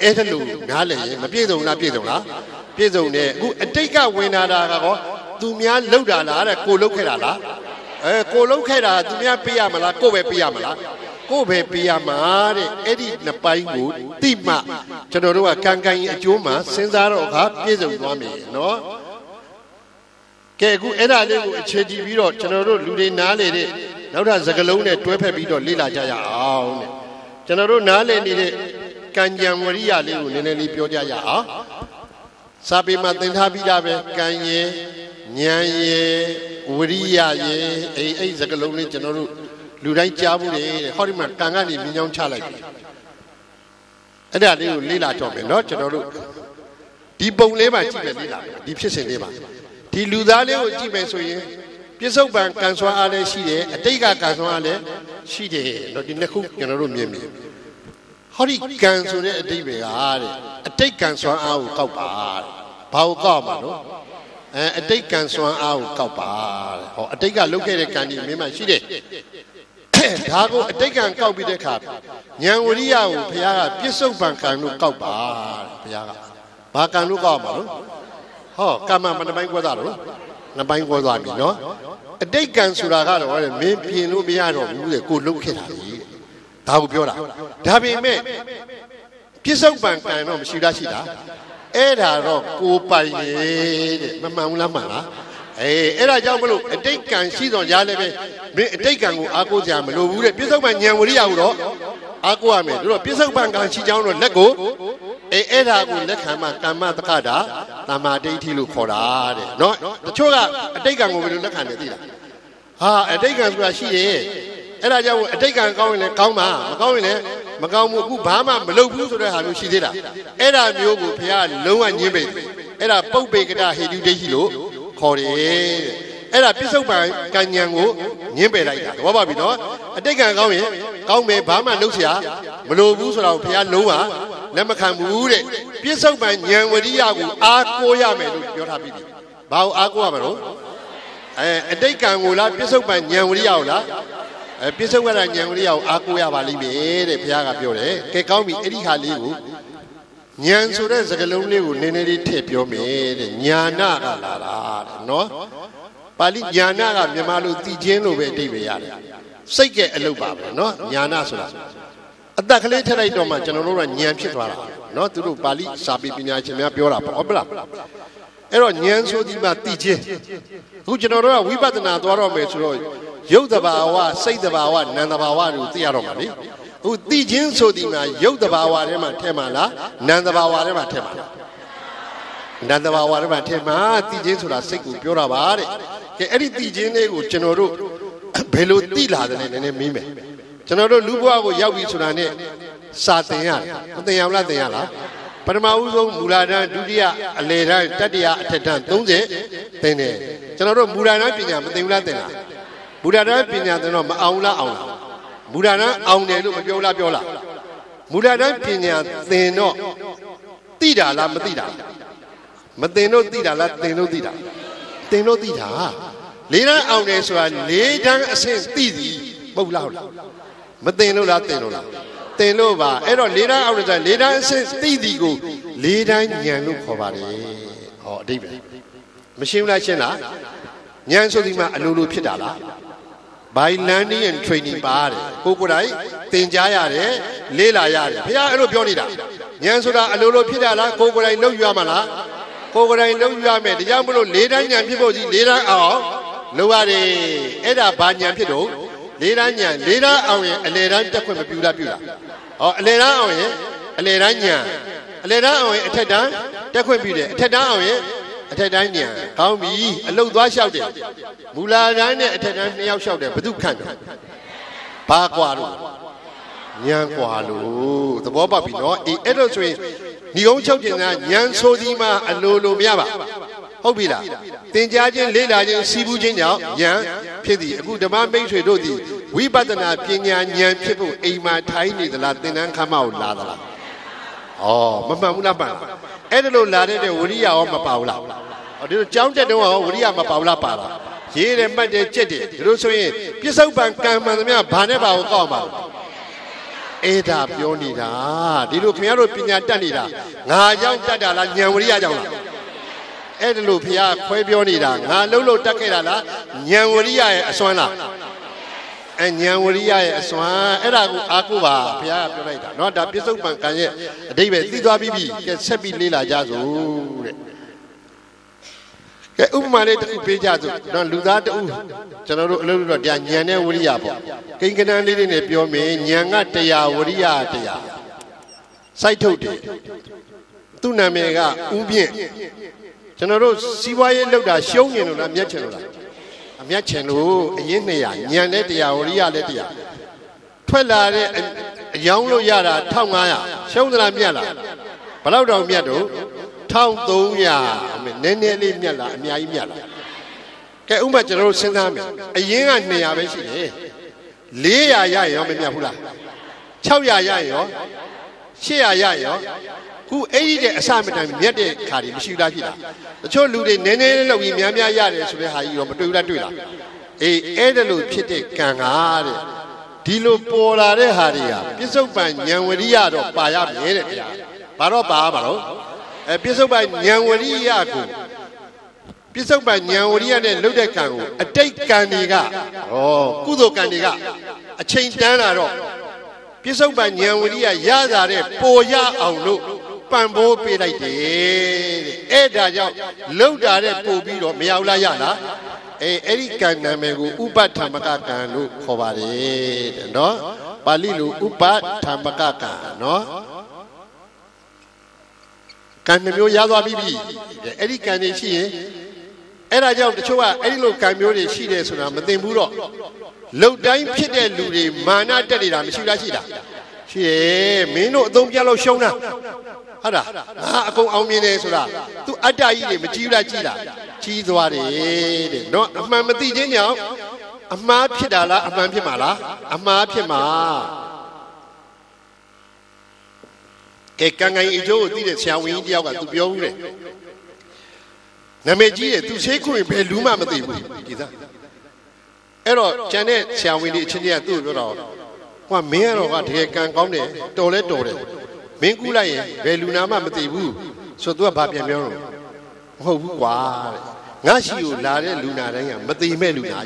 အဲ့ဒါလို့နားလည်ရင်မပြည့်စုံလားပြည့်စုံလားပြည့်စုံတယ်အခုအတိတ်ကဝင်လာတာကောသူများလှုပ်တာလားတဲ့ကိုလှုပ်ခဲ့တာလားကိုလှုပ်ခဲ့တာသူများပေးရမလားကိုပဲပေးရမလားကိုပဲပေးရမှာတဲ့အဲ့ဒီနှစ်ပိုင်းကိုတိမှကျွန်တော်တို့ကကံကံအကျိုးမှာစဉ်းစားတော့အခါပြည့်စုံသွားမယ်နော်ကဲအခုအဲ့ဒါလေးကိုအခြေတည်ပြီးတော့ကျွန်တော်တို့လူတွေနားလေတဲ့နောက်ထပ်စကလုံးနဲ့တွဲဖက်ပြီးတော့လေ့လာကြရအောင်တဲ့ကျွန်တော်တို့နားလေနေတဲ့ကံကြံဝရိယလေးကိုနည်းနည်းလေးပြောကြရအောင်စာပေမှာသင်ထားပြီးသားပဲကံရဲ့ဉာဏ်ရဲ့ဝရိယရဲ့အဲ့စကလုံးလေးကျွန်တော်တို့လူတိုင်းကြားဘူးလေတဲ့ဟောဒီမှာကံကနေမြင်းချောင်းချလိုက်ပြီအဲ့ဒါလေးကိုလေ့လာတော့မယ်နော်ကျွန်တော်တို့ဒီပုံလေးမှာကြည့်မယ်လေ့လာမယ်ဒီဖြစ်စဉ်လေးမှာဒီလူသားလေးကိုကြည့်မယ်ဆိုရင်ပြစ္ဆုတ်ပံကံစွမ်းအားလည်းရှိတယ်အတိတ်ကကံစွမ်းအားလည်းရှိတယ်နော်ဒီနှစ်ခုကျွန်တော်တို့မြင်ပြီဟောဒီကံဆိုတဲ့အတိတ်ပဲကအတိတ်ကံစွမ်းအားကိုကောက်ပါတဲ့ဘာကိုကောက်မှာနော်အတိတ်ကံစွမ်းအားကိုကောက်ပါတဲ့ဟောအတိတ်ကလုပ်ခဲ့တဲ့ကံဒီမင်းမရှိတယ်ဒါကိုအတိတ်ကံကောက်ပြီးတဲ့အခါဉာဏ်ဝရိယကိုဘုရားကပြစ္ဆုတ်ပံကံလို့ကောက်ပါတဲ့ဘုရားကဘာကံလို့ကောက်မှာလို့ဟောကမ္မမနှပိုင်းကွဲသွားတော့နှစ်ပိုင်းကွဲသွားပြီနော်အတိတ်ကံဆိုတာကတော့မင်းပြင်လို့မရတော့ဘူးလေကိုလှုပ်ခဲ့တာလေဒါကိုပြောတာဒါပေမဲ့ပြစ္ဆုတ်ပံကံတော့မရှိတာရှိတာအဲ့ဒါတော့ကိုပိုင်နေတဲ့မမှန်ဘူးလားမှန်လားအဲ့ဒါကြောင့်မလို့အတိတ်ကံရှိတော့ရားလည်းပဲမင်းအတိတ်ကံကိုအားကိုးကြမလို့ဘူးတဲ့ပြစ္ဆုတ်ပံဉာဏ်ဝရိယကိုတော့အားကိုးရမယ်တို့တော့ပြစ္ဆုတ်ပံကံရှိကြောင်းတော့လက်ကိုအဲ့ဒါကိုလက်ခံမှကမ္မတက္ကတာသမ္မာဒိဋ္ဌိလို့ခေါ်တာတဲ့နော်တချို့ကအတိတ်ကံကိုဘယ်လိုလက်ခံတယ်သိလားဟာအတိတ်ကံဆိုတာရှိတယ်အဲ့ဒါကြောင့်အတိတ်ကံကောင်းရင်လည်းကောင်းပါမကောင်းရင်လည်းမကောင်းဘူးအခုဘာမှမလုပ်ဘူးဆိုတဲ့ဟာမျိုးရှိသေးတာအဲ့ဒါမျိုးကိုဘုရားလုံးဝညှင်းပေအဲ့ဒါပုပ္ပေကတဟေတုဒိဋ္ဌိလို့ခေါ်တယ်အဲ့ဒါပြစ္ဆုတ်ပံကံဉာဏ်ကိုညှင်းပယ်လိုက်တာသဘောပေါက်ပြီနော်အတိတ်ကံကောင်းရင်ကောင်းမယ်ဘာမှလုပ်เสียမလိုဘူးဆိုတော့ဘုရားလုံးဝလက်မခံဘူးတဲ့ပြစ္ဆုတ်ပံဉာဏ်ဝရိယကိုအားကိုးရမယ်လို့ပြောထားပြီးပြီဘာကိုအားကိုးရမလို့အတိတ်ကံကိုလားပြစ္ဆုတ်ပံဉာဏ်ဝရိယကိုလားပြစ္ဆုတ်ကဉာဏ်ဝရိယကိုအားကိုးရပါလိမ့်မယ်တဲ့ဘုရားကပြောတယ်ကဲကောင်းပြီအဲ့ဒီဟာလေးကိုဉာဏ်ဆိုတဲ့စကားလုံးလေးကိုနည်းနည်းလေးထည့်ပြောမယ်တဲ့ဉာဏကလာတာတဲ့နော်ပါဠိဉာဏကမြန်မာလိုသိခြင်းလို့ပဲအဓိပ္ပာယ်ရတယ်စိတ်ကအလုပ်ပါပဲနော်ဉာဏဆိုတာအတက်ကလေးထည့်လိုက်တော့မှကျွန်တော်တို့ကဉာဏ်ဖြစ်သွားတာနော်သူတို့ပါဠိစာပေပညာရှင်များပြောတာပေါ့ဟုတ်လားအဲ့တော့ဉာဏ်ဆိုဒီမှာသိခြင်းအခုကျွန်တော်တို့ကဝိပဿနာသွားတော့မယ်ဆိုတော့ရုပ်တဘာဝစိတ်တဘာဝနာမ်တဘာဝတွေကိုသိရတော့မှာလေအခုသိခြင်းဆိုဒီမှာရုပ်တဘာဝထဲမှာထည့်မှာလားနာမ်တဘာဝထဲမှာထည့်မှာလားနာမ်တဘာဝထဲမှာထည့်မှာသိခြင်းဆိုတာစိတ်ကိုပြောတာပါတဲ့ကဲအဲ့ဒီသိခြင်းလေးကိုကျွန်တော်တို့ဘယ်လိုသိလာတယ်လဲနည်းနည်းမေးမယ်ကျွန်တော်တို့လူဘဝကိုရောက်ပြီဆိုတာနဲ့စာသင်ရတယ်မသင်ရဘူးလားသင်ရလားပထမဦးဆုံးမူလာတန်းဒုတိယအလယ်တန်းတတိယအထက်တန်း30သင်တယ်ကျွန်တော်တို့မူလာတန်းပညာမသင်ဘူးလားသင်လားမူလာတန်းပညာသင်တော့မအောင်လားအောင်လားမူလာတန်းအောင်တယ်လို့မပြောလားပြောလားမူလာတန်းပညာသင်တော့သိတာလားမသိတာမသင်တော့သိတာလားသင်တော့သိတာသင်တော့သိတာလေးတန်းအောင်တယ်ဆိုတာလေးတန်းအဆင့်သိသည်ပုတ်လားဟုတ်လားမသင်လို့လားသင်လို့လားသင်လို့ပါအဲ့တော့လေးတန်းအောင်တယ်ဆိုတာလေးတန်းအဆင့်သိသည်ကိုလေးတန်းဉာဏ်လို့ခေါ်ပါတယ်ဟောအဓိပ္ပာယ်မရှင်းဘူးလားရှင်းလားဉာဏ်ဆိုဒီမှာအလိုလိုဖြစ်တာလား by learning and training ပါတယ်ကိုကိုယ်တိုင်သင်ကြားရတယ်လေ့လာရတယ်ဘုရားအဲ့လိုပြောနေတာဉာဏ်ဆိုတာအလိုလိုဖြစ်တာလားကိုကိုယ်တိုင်လုပ်ရမှာလားကိုကိုယ်တိုင်လုပ်ရမယ်ဒါကြောင့်မလို့လေးတန်းဉာဏ်ဖြစ်ဖို့ကြီးလေးတန်းအောင်လုပ်ရတယ်အဲ့ဒါဘာဉာဏ်ဖြစ်တော့လေးတန်းဉာဏ်လေးတန်းအောင်ရင်အလယ်တန်းတက်ခွင့်မပြုလားပြုလားဟောအလယ်တန်းအောင်ရင်အလယ်တန်းဉာဏ်အလယ်တန်းအောင်ရင်အထက်တန်းတက်ခွင့်ပြုတယ်အထက်တန်းအောင်ရင်အထက်တန်းဉာဏ်ကောင်းပြီအလုတ်သွားလျှောက်တယ်မူလာတန်းနဲ့အထက်တန်းနှစ်ယောက်လျှောက်တယ်ဘယ်သူခန့်တယ်ဘာကွာလို့ဉာဏ်ကွာလို့သဘောပေါက်ပြီနော်အေးအဲ့လိုဆိုရင်ညီကုန်းချုပ်ကျင်ကဉာဏ်ဆိုဒီမှာအလိုလိုမရပါဟုတ်ပြီလားသင်ကြားခြင်းလေ့လာခြင်းစီးပူးခြင်းကြောင့်ဉာဏ်ဖြစ်သည်အခုဓမ္မမိတ်ဆွေတို့သည်ဝိပဿနာပညာဉာဏ်ဖြစ်ဖို့အိမ်မှာထိုင်နေသလားသင်္นานခမ်းမကိုလာသလားဩမမှန်ဘူးလားမှန်အဲ့ဒါလို့လာတဲ့ဝရိယရောမပါဘူးလားဒီလိုကြောင်းတက်တော့ဝရိယမပါဘူးလားပါလားရေးတယ်မှတ်တယ်ကြက်တယ်ဒီလိုဆိုရင်ပြစ္ဆုတ်ပံကံမှန်သမျှဘာနဲ့ပါကိုကောက်မှာဟ Eda Pionida, Dilu Piano Pinatanida, Nayang Tadala, Nyamuria. Edlupia, Quebionida, Nalolo Takela, Nyamuria Aswana. And Nyamuria Aswan, Eragu Akuba, Pia Pionida, not a piece of Pancane, David Lido Bibi, Sebi Lila Jazu. Umare Pijazu, don't lose that. General Yanya Wuriabo. Kingan living a pure me, Nyanga Tea, Wuria Tea. Saitote Tunamega, Ubien. General Siway Loda, showing on a Miachella. A Miachelu, Yenia, Nyanetia, Uria Letia. Twelare and Yanglo Yara, Tangaya, show the Miala. Palaudo Miado. Town Doya, Nene Miala, Miala. Umba General Senami, a young Niabeshi, Lea Yayo, Miahula, Chauya Yayo, Shea Yayo, who aided assignment and Yeti Kari, Shida. The Cholude Nene Logi Miamia Yari, Hayo, Madura Dula. A Edelu Pite Kangare, Dilo Pola Haria, Pisopan, Yanwariado, Paya, Baro Barbaro. A piece of by Nyanwariaku. Piece of by Nyanwaria and Ludekan, a take Candiga, oh, Kudo Candiga, a change Dana. Piece of by Nyanwaria, Yadare, Poya, Aulu, Pambo Pirate, Eda, Lodare, Pobiro, Miaula Yana, a Erican Namegu, Upa Tamakaka, no, Kovare, no, Balilu, Upa Tamakaka, no. Canamio Yado Bibi, Eric Canici, Era Job the Choa, Elo Camio, she is on Matemburo. Low time Pite Ludi, Mana Tedida, Mishida. She may not don't yellow shona. Hada, go on Minesura, to Adai, Mativa Chida, Chizwari, not a Mamati Genial, a Ma Pidala, a Mampimala, a Ma Pima. Kanga Joe did it, shall we India to be over? Nameji to say, could be Luma Mati. Ero, Janet, shall we need Chinia do it all? One mere of what he can come in, Tole Tole. Mingula, Belunama Mati, so do a Babia Mero. Oh, why? Nashi, Lare, Luna, Mati Meluna.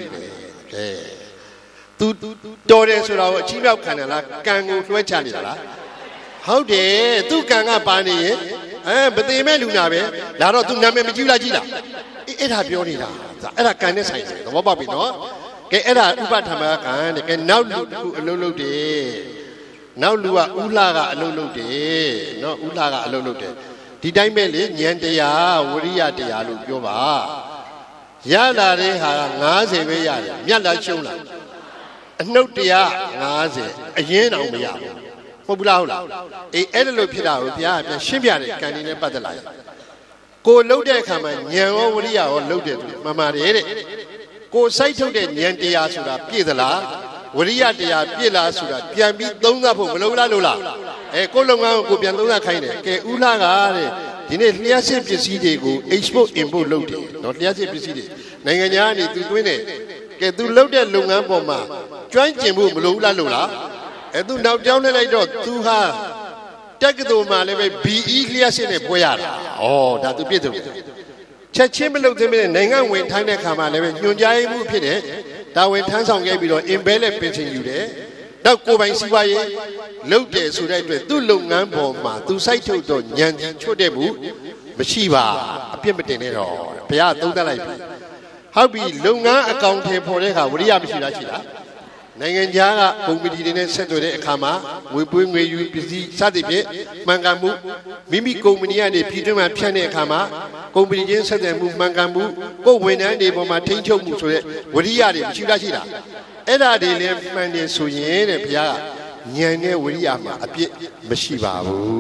To Torres or our Chiva Canala, Kango to a Chanela. How dare two Kanga Pani, but they may Lunabe, Laro to Namajula Gila. It had Bionida, Era Canis, the Wababi, no? Era Ubatamakan, and now Lulu de. Now Lua Ulaga Lulu de, no Ulaga Lulu de. Did I mele Nyantea, Uria de Alu Yova? Yada de Naze, Yala Shula. And no tea, Naze, a yen on me. Pobula, a Edelo Pida, Shimia, Canine Badalai. Go loaded come and Yan Uria or loaded, Mamma. Go Saito de Nyantia Sura, Pidala, Uria de Pila Sura, Piambi, Dona Lola Lola, a Colonga Gubianona Kine, Ulaga, Dinesia Piside, go Expo Imbo loaded, not Liasi Piside, Nangani to win it. Get to loaded Lunga Boma, join Jimbo Lola Lola. And do now down like that, to her. Take it to my level, be Ilias in a boyara. Oh, that's a bit of it. Chachimel of the Nanga when Tana Kama, Yunjai Mupine, that when Tansong gave you in Bella pitching you there. Now go by Siwaye, look there so that we do Lungan Boma, to Saito, Yan Chodebu, Mashiva, a Pimatinero, Pia, don't like. How be Lunga accounting for the Hawaii Mishira? Nanganja, Comedy Center Kama, we bring where you busy Saturday, Mangamu, Mimi Cominia, the Peter and Piane Kama, Comedy Center Mangamu, go when I neighbor my Tincho Muso, Wuriari, Chirachira. Eda de Lemman and Suyen and Pia, Nyane Wuriama, a bit Mashiva.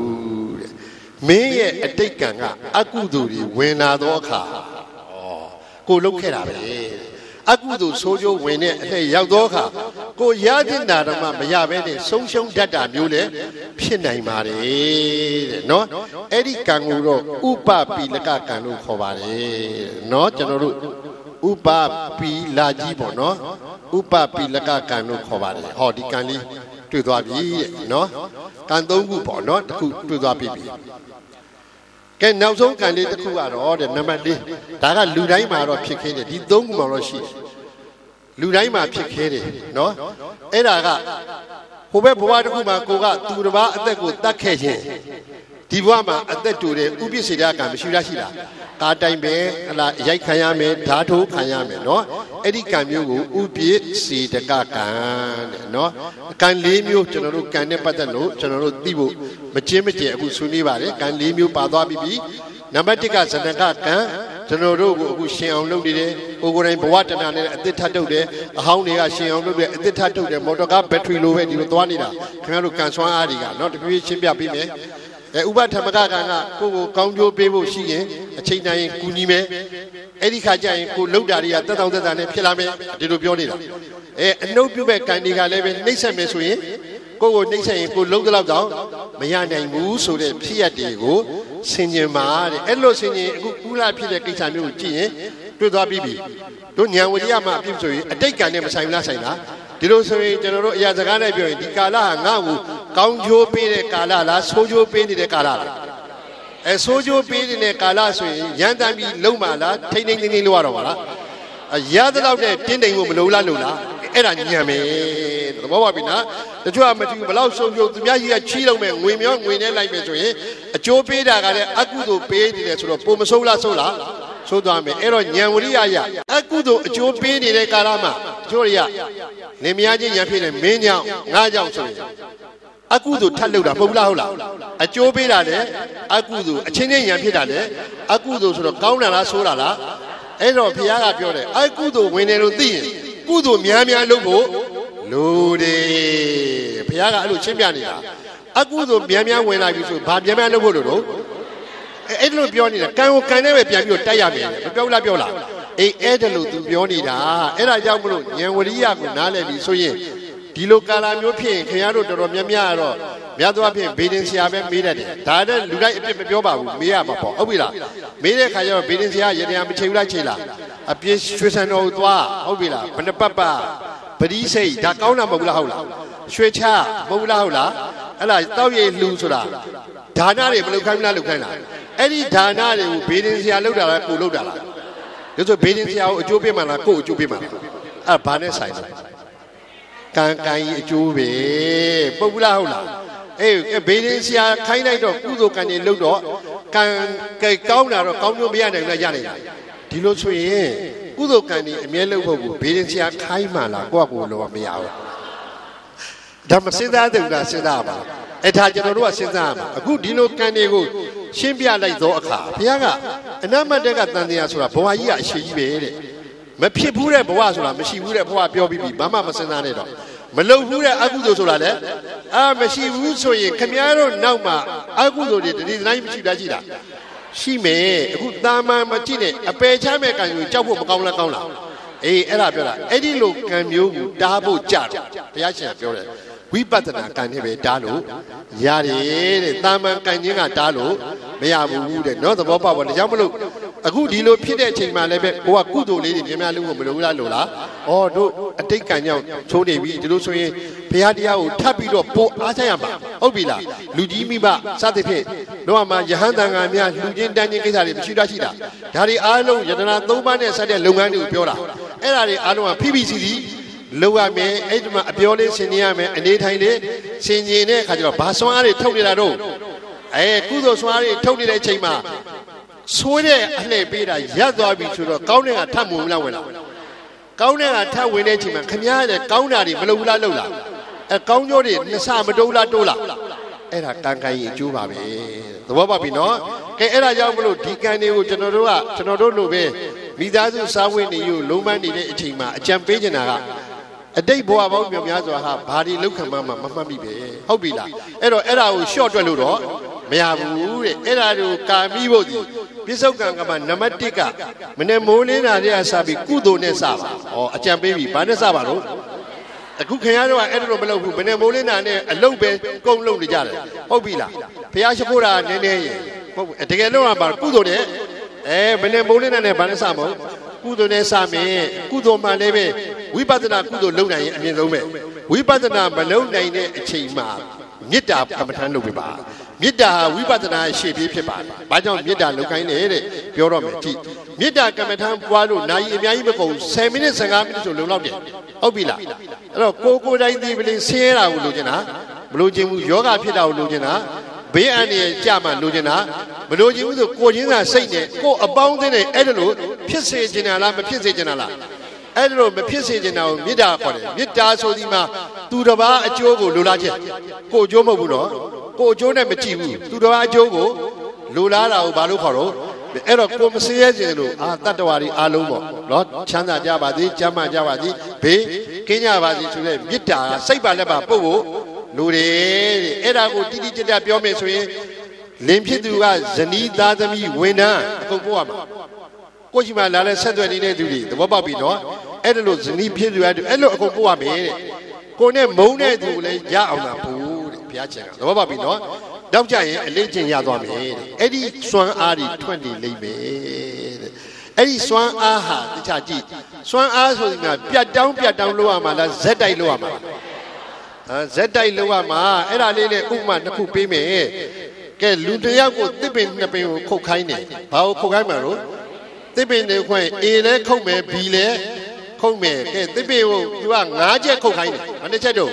May a take Ganga, Akuduri, when Adoka. Go look at it. Akudu Sojo when a Yadoka, go Yadin Nadama, Mayabene, social data mule, Pinay Mare, no, Eddie Kanguro, Upa Pilaka Kanu Kovare, no, General Upa Pilajibo, no, Upa Pilaka Kanu Kovare, Hodi Kani, တွေ့သွားပြီနော်ကံ3ခုပေါ့နော်တစ်ခုတွေ့သွားပြီကဲနောက်ဆုံးကံလေးတစ်ခုကတော့တဲ့နံပါတ်4ဒါကလူတိုင်းမှာတော့ဖြစ်ခဲတယ်ဒီ3ခုမှာတော့ရှိတယ်လူတိုင်းမှာဖြစ်ခဲတယ်နော်အဲ့ဒါကဟိုဘက်ဘဝတစ်ခုမှာကိုကသူတစ်ပါးအသက်ကိုတတ်ခဲ့ခြင်းဒီဘဝမှာအသက်တူတယ်ဥပ္ပစေတကံမရှိလားရှိလားကားတိုင်းပဲဟလာရိုက်ခံရမယ်ဓာထိုးခံရမယ်နော်အဲ့ဒီကံမျိုးကိုဥပ္ပစေတကကံတဲ့နော်ကံ၄မျိုးကျွန်တော်တို့ကံနဲ့ပတ်သက်လို့ကျွန်တော်တို့သိဖို့မကျင်းမကျဲအခုဆွေးနွေးပါတယ်ကံ၄မျိုးပါသွားပြီနံပါတ်1ကဇဏကကံကျွန်တော်တို့ကိုအခုရှင်အောင်လုပ်နေတယ်ကိုယ်ကိုယ်တိုင်ဘဝတဏနဲ့အသစ်ထပ်ထုတ်တယ်အဟောင်းတွေကရှင်အောင်လုပ်တယ်အသစ်ထပ်ထုတ်တယ်မော်တော်ကားဘက်ထရီလိုပဲဒီလိုသွားနေတာခင်ဗျားတို့ကံစွမ်းအားတွေကနော်တဖြည်းဖြည်းရှင်းပြပေးမယ်ဥပထမကကံကကိုကိုကောင်းကျိုးပေးဖို့ရှိရင်အချိန်တိုင်းကူညီမယ်အဲ့ဒီခါကျရင်ကိုလှုပ်တာတွေကတက်တောင်တက်တာနဲ့ဖြစ်လာမယ်ဒီလိုပြောနေတာအနှုတ်ပြုမဲ့ကံတွေကလည်းပဲနှိမ့်ဆက်မယ်ဆိုရင်ကိုကိုနှိမ့်ဆက်ရင်ကိုလှုပ်တဲ့လောက်တော့မရနိုင်ဘူးဆိုတဲ့ဖြစ်ရတွေကိုဆင်ញင်ပါတဲ့အဲ့လိုဆင်ញင်အခုကုလဖြစ်တဲ့ကိစ္စမျိုးကိုကြည့်ရင်တွေ့သွားပြီးပြီတို့ဉာဏ်ဝိရိယမှာအပြည့်ဆိုရင်အတိတ်ကံနဲ့မဆိုင်လားဆိုင်လားဒီလိုဆိုရင်ကျွန်တော်တို့အရာစကားနဲ့ပြောရင်ဒီကာလဟာငါ့ကိုကောင်းကျိုးပေးတဲ့ကာလလားဆိုးကျိုးပေးနေတဲ့ကာလလားဆိုးကျိုးပေးနေတဲ့ကာလဆိုရင်ရန်တမ်းပြီးလုံးမလားထိမ့်ထိမ့်ထိမ့်ထိမ့်လို့ရတော့ပါလားရတဲ့လောက်နဲ့တင်းတိမ်ဖို့မလိုလားလို့လားအဲ့ဒါညံမယ်သဘောပေါက်ပြီနော်တချို့ကမကြည့်ဘလောက်ဆုံးပြုံသူများကြီးကချီးလုံးမဲ့ငွေမျောငွေနဲ့လိုက်မယ်ဆိုရင်အကျိုးပေးတာကလည်းအကုသိုလ်ပေးနေတယ်ဆိုတော့ပုံမဆုံးလားဆုံးလားဆိုသွားမယ်အဲ့တော့ဉာဏ်ဝရိယရအကုသိုလ်အကျိုးပေးနေတဲ့ကာလမှာအကျိုးရနေမရချင်းဉာဏ်ဖြစ်နေမင်းကြောင့်ငါကြောင့်ဆိုရင်အကုသိုလ်ထပ်လုပ်တာမဟုတ်လားဟုတ်လားအကျိုးပေးတာလေအကုသိုလ်အချင်းချင်းဉာဏ်ဖြစ်တာလေအကုသိုလ်ဆိုတော့ကောင်းတာလားဆိုးတာလားအဲ့တော့ဘုရားကပြောတယ်အကုသိုလ်ဝင်တယ်လို့သိရင်ကုသိုလ်များများလုပ်ဖို့လိုတယ်ဘုရားကအဲ့လိုရှင်းပြနေတာအကုသိုလ်များများဝင်လာပြီဆိုဘာများများလုပ်ဖို့လို့တော့အဲ့လိုပြောနေတာကံကိုကံနဲ့ပဲပြန်ပြီးတော့တိုက်ရမယ်မပြောလားပြောလားအေးအဲ့ဒါလို့သူပြောနေတာအဲ့ဒါကြောင့်မလို့ဉာဏ်ဝရိယကိုနားလည်ပြီးဆိုရင်ဒီလိုကာလမျိုးဖြစ်ရင်ခင်ဗျားတို့တော်တော်များများတော့များသောအားဖြင့်ဘေးဒင်ဆရာပဲမေးတတ်တယ်ဒါနဲ့လူတိုင်းအပြစ်မပြောပါဘူးမေးရမှာပေါ့ဟုတ်ပြီလားမေးတဲ့ခါကျတော့ဘေးဒင်ဆရာရေတရားမချိန်ဘူးလားချိန်လားအပြစ်ရွှေစံတော်ကိုသွားဟုတ်ပြီလားဘဏ္ဍပတ်ပတ်ပရိစိတ်ဒါကောင်းတာမဟုတ်ဘူးလားဟုတ်လားရွှေချမဟုတ်ဘူးလားဟုတ်လားအဲ့ဒါတောက်ရည်လှူဆိုတာဒါနတွေမလုပ်ခိုင်းဘူးလားလုပ်ခိုင်းလားအဲ့ဒီဒါနတွေကိုဘေးဒင်ဆရာလုပ်တာလားကိုလုပ်တာလားဒါဆိုဘေးဒင်ဆရာကိုအကျိုးပေးမှလားကိုအကျိုးပေးမှလားအဲ့ဘာနဲ့ဆိုင်လဲကံကံကြီးအကျိုးပဲပုတ်ဘူးလားဟုတ်လားအေးဘေးဒင်ဆရာခိုင်းလိုက်တော့ကုသိုလ်ကံတွေလုပ်တော့ကံကောင်းတာတော့ကောင်းကျိုးမရနိုင်ဘူးလားရနိုင်လားဒီလိုဆိုရင်ကုသိုလ်ကံတွေအမြဲလုပ်ဖို့ကိုဘေးဒင်ဆရာခိုင်းမှလားကိုယ့်ကိုယ်လောမရဘူးဒါမစဉ်းစားတဲ့ဥစ္စာစဉ်းစားပါအဲ့ဒါကျွန်တော်တို့ကစဉ်းစားရမှာအခုဒီလိုကံတွေကိုရှင်းပြလိုက်သောအခါဘုရားကအနမတ္တကတန်တရားဆိုတာဘဝကြီးကအရှိကြီးပဲတဲ့မဖြစ်ဘူးတဲ့ဘဝဆိုတာမရှိဘူးတဲ့ဘဝပြောပြီးပြီဘာမှမစဉ်းစားနဲ့တော့မလုံဘူးတဲ့အကုသိုလ်ဆိုတာလေမရှိဘူးဆိုရင်ခမည်းတော်နောက်မှာအကုသိုလ်တွေတတိတိုင်းမရှိလားရှိတာရှိမယ်အခုတာမန်မကြည့်နဲ့အပယ်ချမဲ့ကံကိုကြောက်ဖို့မကောင်းလားကောင်းလားအေးအဲ့ဒါပြောတာအဲ့ဒီလိုကံမျိုးကိုတားဖို့ကြတယ်ဘုရားရှင်ကပြောတယ်ဝိပဿနာကံနဲ့ပဲတားလို့ရတယ်တဲ့တာမန်ကံချင်းကတားလို့မရဘူးတဲ့နော်သဘောပေါက်ပါဒါကြောင့်မလို့အခုဒီလိုဖြစ်တဲ့အချိန်မှာလည်းပဲကိုကကုသိုလ်လေးတွေများများလုပ်ဖို့မလိုဘူးလားလို့လားဩတို့အတိတ်ကံကြောင့်ချိုးနေပြီဒီလိုဆိုရင်ဘုရားတရားကိုထပ်ပြီးတော့ပို့အားချရမှာဟုတ်ပြီလားလူကြီးမိဘစသဖြင့်တို့ကမှယဟန်တန်ဃာများလူချင်းတန်းချင်းကိစ္စတွေမရှိတာရှိတာဒါတွေအားလုံးယတနာ၃ပါးနဲ့ဆက်တဲ့လုပ်ငန်းတွေကိုပြောတာအဲ့ဒါတွေအားလုံးကဖိဖိစီစီလောက်ရမယ်အဲ့ဒီမှာအပြောလေးဆင်ញင်ရမယ်အနေထိုင်လေးဆင်ញင်တဲ့အခါကျတော့ဘာစွမ်းအားတွေထုတ်နေတာတော့ကုသိုလ်စွမ်းအားတွေထုတ်နေတဲ့အချိန်မှာဆိုးတဲ့အလှည့်ပေးတာရပ်သွားပြီဆိုတော့ကောင်းတဲ့ကထပ်ဝင်လာဝင်လာကောင်းတဲ့ကထပ်ဝင်တဲ့အချိန်မှာခမည်းတဲ့ကောင်းတာတွေမလုပ်ဘူးလားလုပ်လားကောင်းကျိုးတွေနှစ်ဆမတိုးလားတိုးလားအဲ့ဒါကံကံကြီးအကျိုးပါပဲသဘောပေါက်ပြီနော်ကဲအဲ့ဒါကြောင့်မလို့ဒီကံတွေကိုကျွန်တော်တို့လိုပဲမိသားစုစားဝတ်နေယူလုံးမနေတဲ့အချိန်မှာအကြံပေးချင်တာကအတိတ်ဘဝပေါင်းမြောက်များစွာဟာဘာဒီလောက်ခံမှမမှတ်မိပဲဟုတ်ပြီလားအဲ့တော့အဲ့ဒါကိုရှော့တွက်လို့တော့မရဘူးတဲ့အဲ့ဒါကိုကာမိဖို့ဒီပြစ္ဆုတ်ကံကမှနံပါတ်1ကမနေ့မိုးလင်းတာတည်းအစပြီးကုသိုလ်နဲ့စပါအကြံပေးပြီဘာနဲ့စပါလို့အခုခင်ဗျားတို့ကအဲ့ဒါလိုမလုပ်ဘူးမနေ့မိုးလင်းတာနဲ့အလုတ်ပဲကုန်းလုံးနေကြတယ်ဟုတ်ပြီလားဘုရားရှိခိုးတာနည်းနည်းရေဟုတ်တကယ်လို့ကပါကုသိုလ်နဲ့မနေ့မိုးလင်းတာနဲ့ဘာနဲ့စမဟုတ်ကုသိုလ်နဲ့စမယ်ကုသိုလ်မှလည်းပဲဝဝိပဿနာကုသိုလ်လုပ်နိုင်ရင်အမြင့်ဆုံးပဲဝိပဿနာမလုပ်နိုင်တဲ့အချိန်မှာမေတ္တာကမ္မထမ်းလုပ်ပြပါမေတ္တာဟာဝိပဿနာရှေ့ပြေးဖြစ်ပါတယ်။ဘာကြောင့်မေတ္တာလုပ်ခိုင်းလဲတဲ့ပြောတော့မယ်ကြည့်မေတ္တာကမ္မထမ်းပွားလို့နိုင်အများကြီးမကုန်10မိနစ်15မိနစ်ဆိုလုံလောက်တယ်ဟုတ်ပြီလားအဲ့တော့ကိုယ်တိုင်းဒီပလင်ဆင်းရဲတာကိုလိုချင်တာမလိုချင်ဘူးယောဂဖြစ်တာကိုလိုချင်တာဘေးအန္တရာယ်ကြမှာလိုချင်တာမလိုချင်ဘူးဆိုကိုချင်းစာစိတ်နဲ့ကိုအပေါင်းအသင်းနဲ့အဲ့ဒါလို့ဖြစ်စေချင်တာလားမဖြစ်စေချင်တာလားအဲ့ဒါလို့မဖြစ်စေချင်တာကိုမေတ္တာခေါ်တယ်မေတ္တာဆိုဒီမှာသူတစ်ပါးအကျိုးကိုလိုလားချက်ကိုအကျိုးမဟုတ်ဘူးနော်ကိုအကျိုးနဲ့မကြည့်ဘူးသူတစ်ပါးအကျိုးကိုလိုလားတာကိုဘာလို့ခေါ်တော့အဲ့တော့ကိုမစင်းရဲခြင်းလို့တတ္တဝါတွေအားလုံးပေါ့နော်ချမ်းသာကြပါသည်ကျမ်းမာကြပါသည်ဘေးကင်းကြပါသည်ဆိုတဲ့မေတ္တာစိတ်ပါလက်ပါပို့ဖို့လူတွေတဲ့အဲ့ဒါကိုတိတိကျကျပြောမယ်ဆိုရင်လင်ဖြစ်သူကဇနီးသားသမီးဝန်ထမ်းအကုန်ပို့ရမှာကိုရှိမှလာလဲဆက်သွယ်နေတဲ့သူတွေသဘောပေါက်ပြီနော်အဲ့ဒါလို့ဇနီးဖြစ်သူအဲ့လိုအကုန်ပို့ရမယ်တဲ့ကိုနဲ့မုန်းတဲ့သူကိုလည်းရအောင်တာဘူးတဲ့ဘုရားရှင်ကသဘောပေါက်ပြီနော်တော့ကြရင်အလေးချင်းရသွားမယ်တဲ့အဲ့ဒီစွမ်းအားတွေထွက်နေလိမ့်မယ်တဲ့အဲ့ဒီစွမ်းအားဟာတခြားကြည့်စွမ်းအားဆိုရင်ကပြတ်တောင်းလို့ရမှာလားဇက်တိုက်လို့ရမှာလားဇက်တိုက်လို့ရမှာအဲ့ဒါလေးနဲ့ဥပမာတစ်ခုပေးမယ်ကဲလူတစ်ယောက်ကိုတစ်ပင်နှစ်ပင်ကိုခုတ်ခိုင်းတယ်ဘာကိုခုတ်ခိုင်းမှာလို့တစ်ပင်တွေခွင့် A လဲခုတ်မယ် B လဲခုတ်မယ်ကဲတစ်ပင်ကိုသူက9ချက်ခုတ်ခိုင်းတယ်ဘယ်နှချက်တော့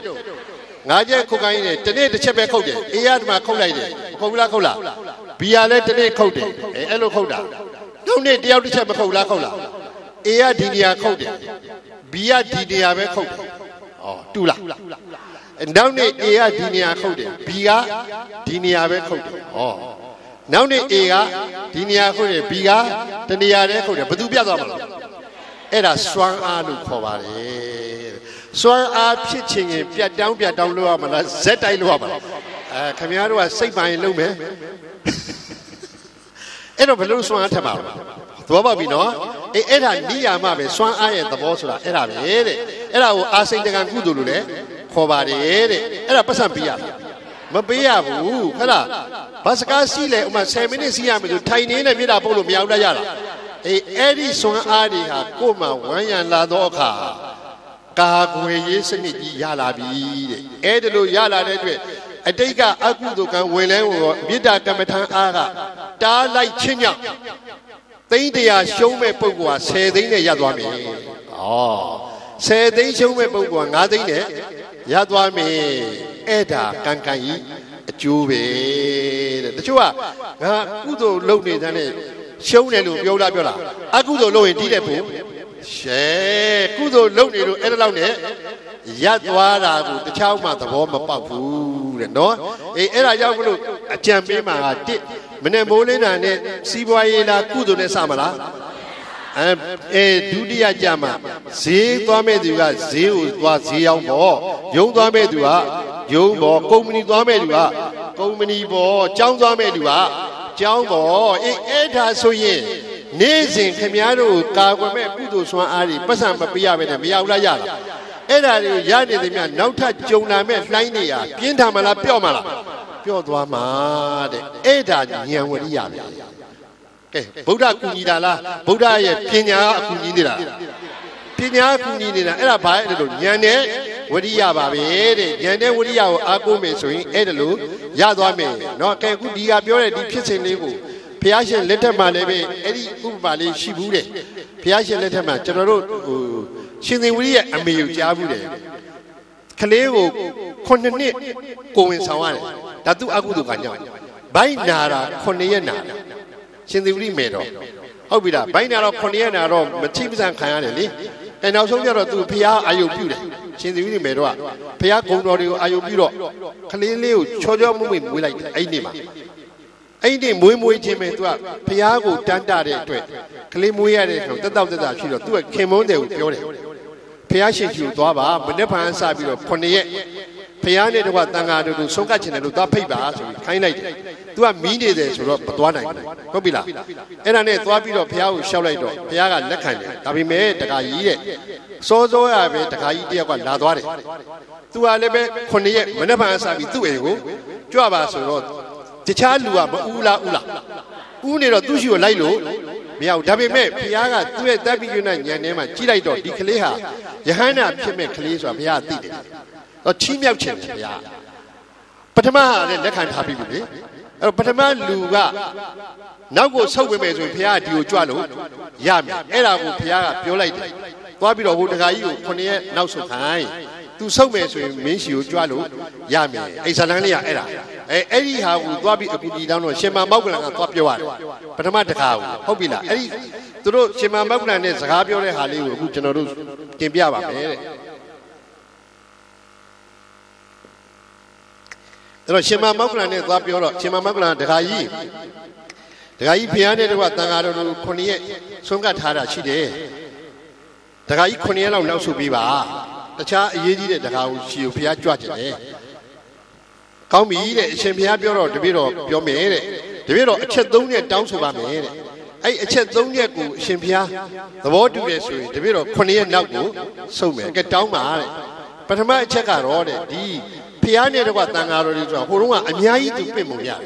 9ချက်ခုတ်ခိုင်းတယ်တနေ့တစ်ချက်ပဲခုတ်တယ် A ကဒီမှာခုတ်လိုက်တယ်ခုတ်ဘူးလားခုတ်လား B ကလည်းတနေ့ခုတ်တယ်အဲ့လိုခုတ်တာနောက်နေ့တယောက်တစ်ချက်မခုတ်လားခုတ်လား A ကဒီနေရာခုတ်တယ် B ကဒီနေရာပဲခုတ်တယ်ဩတူလားနောက်နေ့ A ကဒီနေရာခုတ်တယ် B ကဒီနေရာပဲခုတ်တယ်ဩနောက်နေ့ A ကဒီနေရာခုတ်တယ် B ကတနေရာတည်းခုတ်တယ်ဘယ်သူပြတ်သွားမလဲအဲ့ဒါစွမ်းအားလို့ခေါ်ပါတယ်စွမ်းအားဖြစ်ခြင်းရင်ပြတ်တောင်းလို့ရမလားဇက်တိုက်လို့ရမလားခင်ဗျားတို့ကစိတ်ပိုင်လုံးမယ်အဲ့တော့ဘယ်လိုစွမ်းအားထက်ပါလဲသဘောပေါက်ပြီနော်အဲ့ဒါနိယာမပဲစွမ်းအားရဲ့သဘောဆိုတာအဲ့ဒါပဲတဲ့အဲ့ဒါကိုအာစိန်တကံကုသိုလ်လို့လည်းခေါ်ပါတယ်တဲ့အဲ့ဒါပတ်စံပေးရမပေးရဘူးခလားဘာစကားစီးလဲဥမာ10မိနစ်စီးရမယ်ဆိုထိုင်နေနဲ့မြေတာပုတ်လို့မရဘူးလားရလားအဲ့ဒီစွမ်းအားတွေဟာကိုယ်မှာဝမ်းရံလာသောအခါကာကွယ်ရေးစနစ်ကြီးရလာပြီတဲ့အဲ့ဒါလို့ရလာတဲ့အတွက်အတိတ်ကအကုသိုလ်ကံဝင်လဲဝင်တော့မေတ္တာကမ္မထံအားကတားလိုက်ခြင်းကြောင့်သိန်း100ရှုံးမဲ့ပုဂ္ဂိုလ်ဟာ10သိန်းနဲ့ရသွားပြီ10သိန်းရှုံးမဲ့ပုဂ္ဂိုလ်က9သိန်းနဲ့ရသွားပြီအဲ့ဒါကံကြီးအကျိုးပဲတဲ့တချို့ကငါကုသိုလ်လုပ်နေတဲ့ရှုံးတယ်လို့ပြောလားအကုသိုလ်လုပ်ရင်တီးတယ်ဖို့ရှဲကုသိုလ်လုပ်နေလို့အဲ့ဒါလောက်နဲ့ရပ်သွားတာကိုတခြားမှသဘောမပေါက်ဘူးတဲ့နော်အဲ့ဒါကြောင့်မလို့အကြံပေးမှာကမနေ့မိုးလင်းတာနဲ့စီးပွားရေးလားကုသိုလ်နဲ့စမလားဒုတိယကြမှာဈေးသွားမဲ့သူကဈေးကိုသွားဈေးရောက်ပေါ့ရုံးသွားမဲ့သူကရုံးပေါ့ကုမ္ပဏီသွားမဲ့သူကကုမ္ပဏီပေါ့ကျောင်းသွားမဲ့သူကကျောင်းပေါ့အဲ့ဒါဆိုရင်နေ့စဉ်ခင်ဗျားတို့ကာကွယ်မဲ့ကုသိုလ်စွမ်းအားတွေပတ်စံမပေးရပဲနဲ့မရဘူးလားရလားအဲ့ဒါတွေကိုရနေသည်များနောက်ထပ်ကြုံလာမဲ့လှိုင်းနေရပြင်းထန်မလားပြော့မလားပြော့သွားမှာတဲ့အဲ့ဒါဉာဏ်ဝရိယပဲကဲဗုဒ္ဓကူညီတာလားဗုဒ္ဓရဲ့ပညာအကူညီနေတာပညာအကူညီနေတာအဲ့ဒါဘာလဲလို့ဉာဏ်နဲ့ဝရိယပါပဲတဲ့ဉာဏ်နဲ့ဝရိယကိုအားကိုးမယ်ဆိုရင်အဲ့ဒါလို့ရသွားမယ်နော်ကဲအခုဒီကပြောတဲ့ဒီဖြစ်စဉ်လေးကိုဘုရားရှင်လက်ထက်မှာလည်းပဲအဲ့ဒီဥပမာလေးရှိဘူးတဲ့ဘုရားရှင်လက်ထက်မှာကျွန်တော်တို့ရှင်သင်ဝိရိယအမေကိုကြားဘူးတယ်ကလေးကို9နှစ်ကိုဝင်ဆောင်ရတယ်ဒါသူအကုသိုလ်ကကြောင့်ဘိုင်းနာတာ9ရက်နာတာရှင်သင်ဝိရိမေတော့ဟုတ်ပြီလားဘိုင်းနာတော့9ရက်နာတော့မချိပစံခံရတယ်လေအဲနောက်ဆုံးကျတော့သူဘုရားအာယုပြုတယ်ရှင်သင်ဝိရိမေတော့ဘုရားဂုဏ်တော်တွေကိုအာယုပြုတော့ကလေးလေးကိုချောချောမွေ့မွေ့မွေးလိုက်တယ်အဲ့ဒီနေ့မှာအဲ့ဒီမွေးချင်းပဲသူကဘုရားကိုတန်းတတဲ့အတွက်ကလေးမွေးရတဲ့ဆိုတက်တောက်တက်တာဖြစ်တော့သူကခင်မုန်းတယ်ကိုပြောတယ်ဘုရားရှင်ကြီးကိုသွားပါမနေ့ဖန်စပြီးတော့9ရက်ဘုရားနဲ့တကွတန်ဃာတို့ဆုံးကတ်ချင်တယ်လို့သွားဖိတ်ပါဆိုပြီးခိုင်းလိုက်တယ်သူကမီးနေတယ်ဆိုတော့မသွားနိုင်ဘူးဟုတ်ပြီလားအဲ့ဒါနဲ့သွားပြီးတော့ဘုရားကိုရှောက်လိုက်တော့ဘုရားကလက်ခံတယ်ဒါပေမဲ့တခါကြီးတဲ့စောစောရပဲတခါကြီးတယောက်ကလာသွားတယ်သူကလည်းပဲ9ရက်မနေ့ဖန်စပြီးသူ့အိမ်ကိုကြွပါဆိုတော့တခြားလူကမဦးလားဦးနေတော့သူ့ရှိကိုလိုက်လို့မြောက်ဒါပေမဲ့ဘုရားကသူ့ရဲ့တပ်ပိယနာဉာဏ်ထဲမှာကြီးလိုက်တော့ဒီကလေးဟာယဟန္တာဖြစ်မဲ့ကလေးဆိုတာဘုရားသိတယ်တော့ချီးမြှောက်ခြင်းဘုရားပထမလည်းလက်ခံထားပြီးပြီလေအဲ့တော့ပထမလူကနောက်ကိုဆုတ်ဝင်မယ်ဆိုရင်ဘုရားဒီကိုကြွလို့ရမယ်အဲ့ဒါကိုဘုရားကပြောလိုက်တယ်သွားပြီးတော့ဟိုတခါကြီးကို9ရက်နောက်ဆုတ်ခိုင်းသူဆုတ်မယ်ဆိုရင်မင်းရှိကိုကြွလို့ရမယ်အဲ့ဇာလန်းလေးကအဲ့ဒါအဲ့ဒီဟာကိုသွားပြီးအကူကြီးတောင်းတော့ရှင်မမောက္ကလန်ကသွားပြောရတယ်ပထမတခါကိုဟုတ်ပြီလားအဲ့ဒီသူတို့ရှင်မမောက္ကလန်နဲ့စကားပြောတဲ့ဟာလေးကိုအခုကျွန်တော်တို့တင်ပြပါမယ်တဲ့အဲ့တော့ရှင်မမောက္ကလန်နဲ့သွားပြောတော့ရှင်မမောက္ကလန်တခါကြီးဘုရားနဲ့တကွာတန်ဃာတော်တို့9ရက်ဆွမ်းကပ်ထားတာရှိတယ်တခါကြီး9ရက်လောက်နောက်ဆုတ်ပြီးပါတခြားအရေးကြီးတဲ့တခါကိုရှီကိုဘုရားကြွကြတယ်ကောင်းပြီတဲ့အရှင်ဘုရားပြောတော့တပည့်တော်ပြောမယ်တဲ့တပည့်တော်အချက်3ချက်တောင်းဆိုပါမယ်တဲ့အဲ့အချက်3ချက်ကိုအရှင်ဘုရားသဘောတူတယ်ဆိုရင်တပည့်တော်9ရက်နောက်ကိုဆုတ်မယ်ကဲတောင်းပါတဲ့ပထမအချက်ကတော့တဲ့ဒီဘုရားနဲ့တကွာတန်ဃာတော်တွေဆိုတော့ဟိုတုန်းကအများကြီးသူပြင့်ပုံရတယ်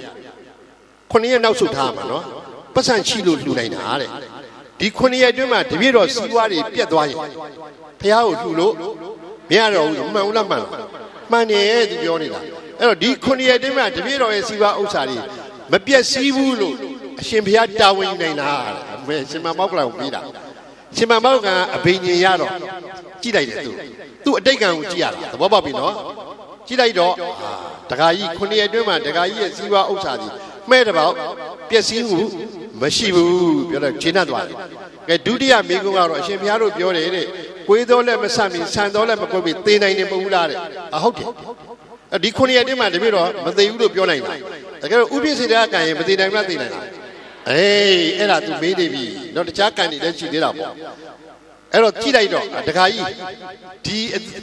9ရက်နောက်ဆုတ်ထားမှာနော်ပတ်စံရှိလို့လှူနိုင်တာတဲ့ဒီ9ရက်အတွင်းမှာတပည့်တော်စီးပွားတွေပြတ်သွားရင်ဘုရားကိုလှူလို့မရတော့ဘူးမှန်လားမှန်တယ်သူပြောနေတာအဲ့တော့ဒီ9ရက်အတွင်းမှာတပည့်တော်ရဲ့စီးပွားဥစ္စာတွေမပြတ်စည်းဘူးလို့အရှင်ဘုရားတာဝန်ယူနိုင်တာတဲ့ရှင်မမောက္ကလန်ကိုပြီးတာရှင်မမောက္ကလန်အဘိညာဉ်ရတော့ကြည့်လိုက်တယ်သူအတိတ်ကံကိုကြည့်ရတာသဘောပေါက်ပြီနော်ကြည့်လိုက်တော့တခါကြီး9ရက်အတွင်းမှာတခါကြီးရဲ့စီးပွားဥစ္စာတွေမဲ့တပေါက်ပျက်စီးမှုမရှိဘူးပြောတော့ဂျင်းတ်သွားတယ်ကဲဒုတိယမိကုံကတော့အရှင်ဘုရားတို့ပြောတယ်တဲ့ကိုယ်တော်လည်းမဆန့်ပြီးဆန်တော်လည်းမကွက်ပြီးသေနိုင်တယ်မဟုတ်လားတဲ့ဟုတ်တယ်ဒီ9ရက်အတွင်းမှာတပြည့်တော့မသိဘူးလို့ပြောနိုင်တာတကယ်တော့ဥပိ္ပစေတကံရင်မသိနိုင်မှသိနိုင်တာအဲ့ဒါ तू မေးနေပြီတော့တခြားကံတွေလည်းရှိသေးတာပေါ့အဲ့တော့ကြည့်လိုက်တော့တခါကြီးဒီ